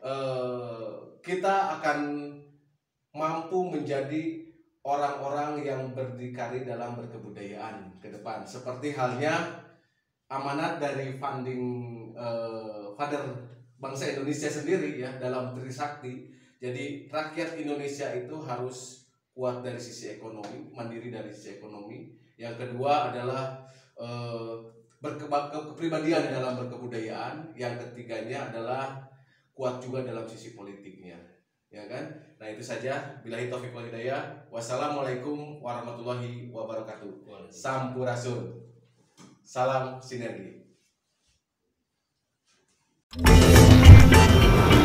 kita akan mampu menjadi orang-orang yang berdikari dalam berkebudayaan ke depan. Seperti halnya amanat dari funding Father Bangsa Indonesia sendiri ya dalam Trisakti. Jadi rakyat Indonesia itu harus kuat dari sisi ekonomi, mandiri dari sisi ekonomi. Yang kedua adalah kepribadian dalam berkebudayaan. Yang ketiganya adalah kuat juga dalam sisi politiknya, ya kan? Nah itu saja. Billahi taufiq wal hidayah. Wassalamualaikum warahmatullahi wabarakatuh. Sampurasun. Salam sinergi.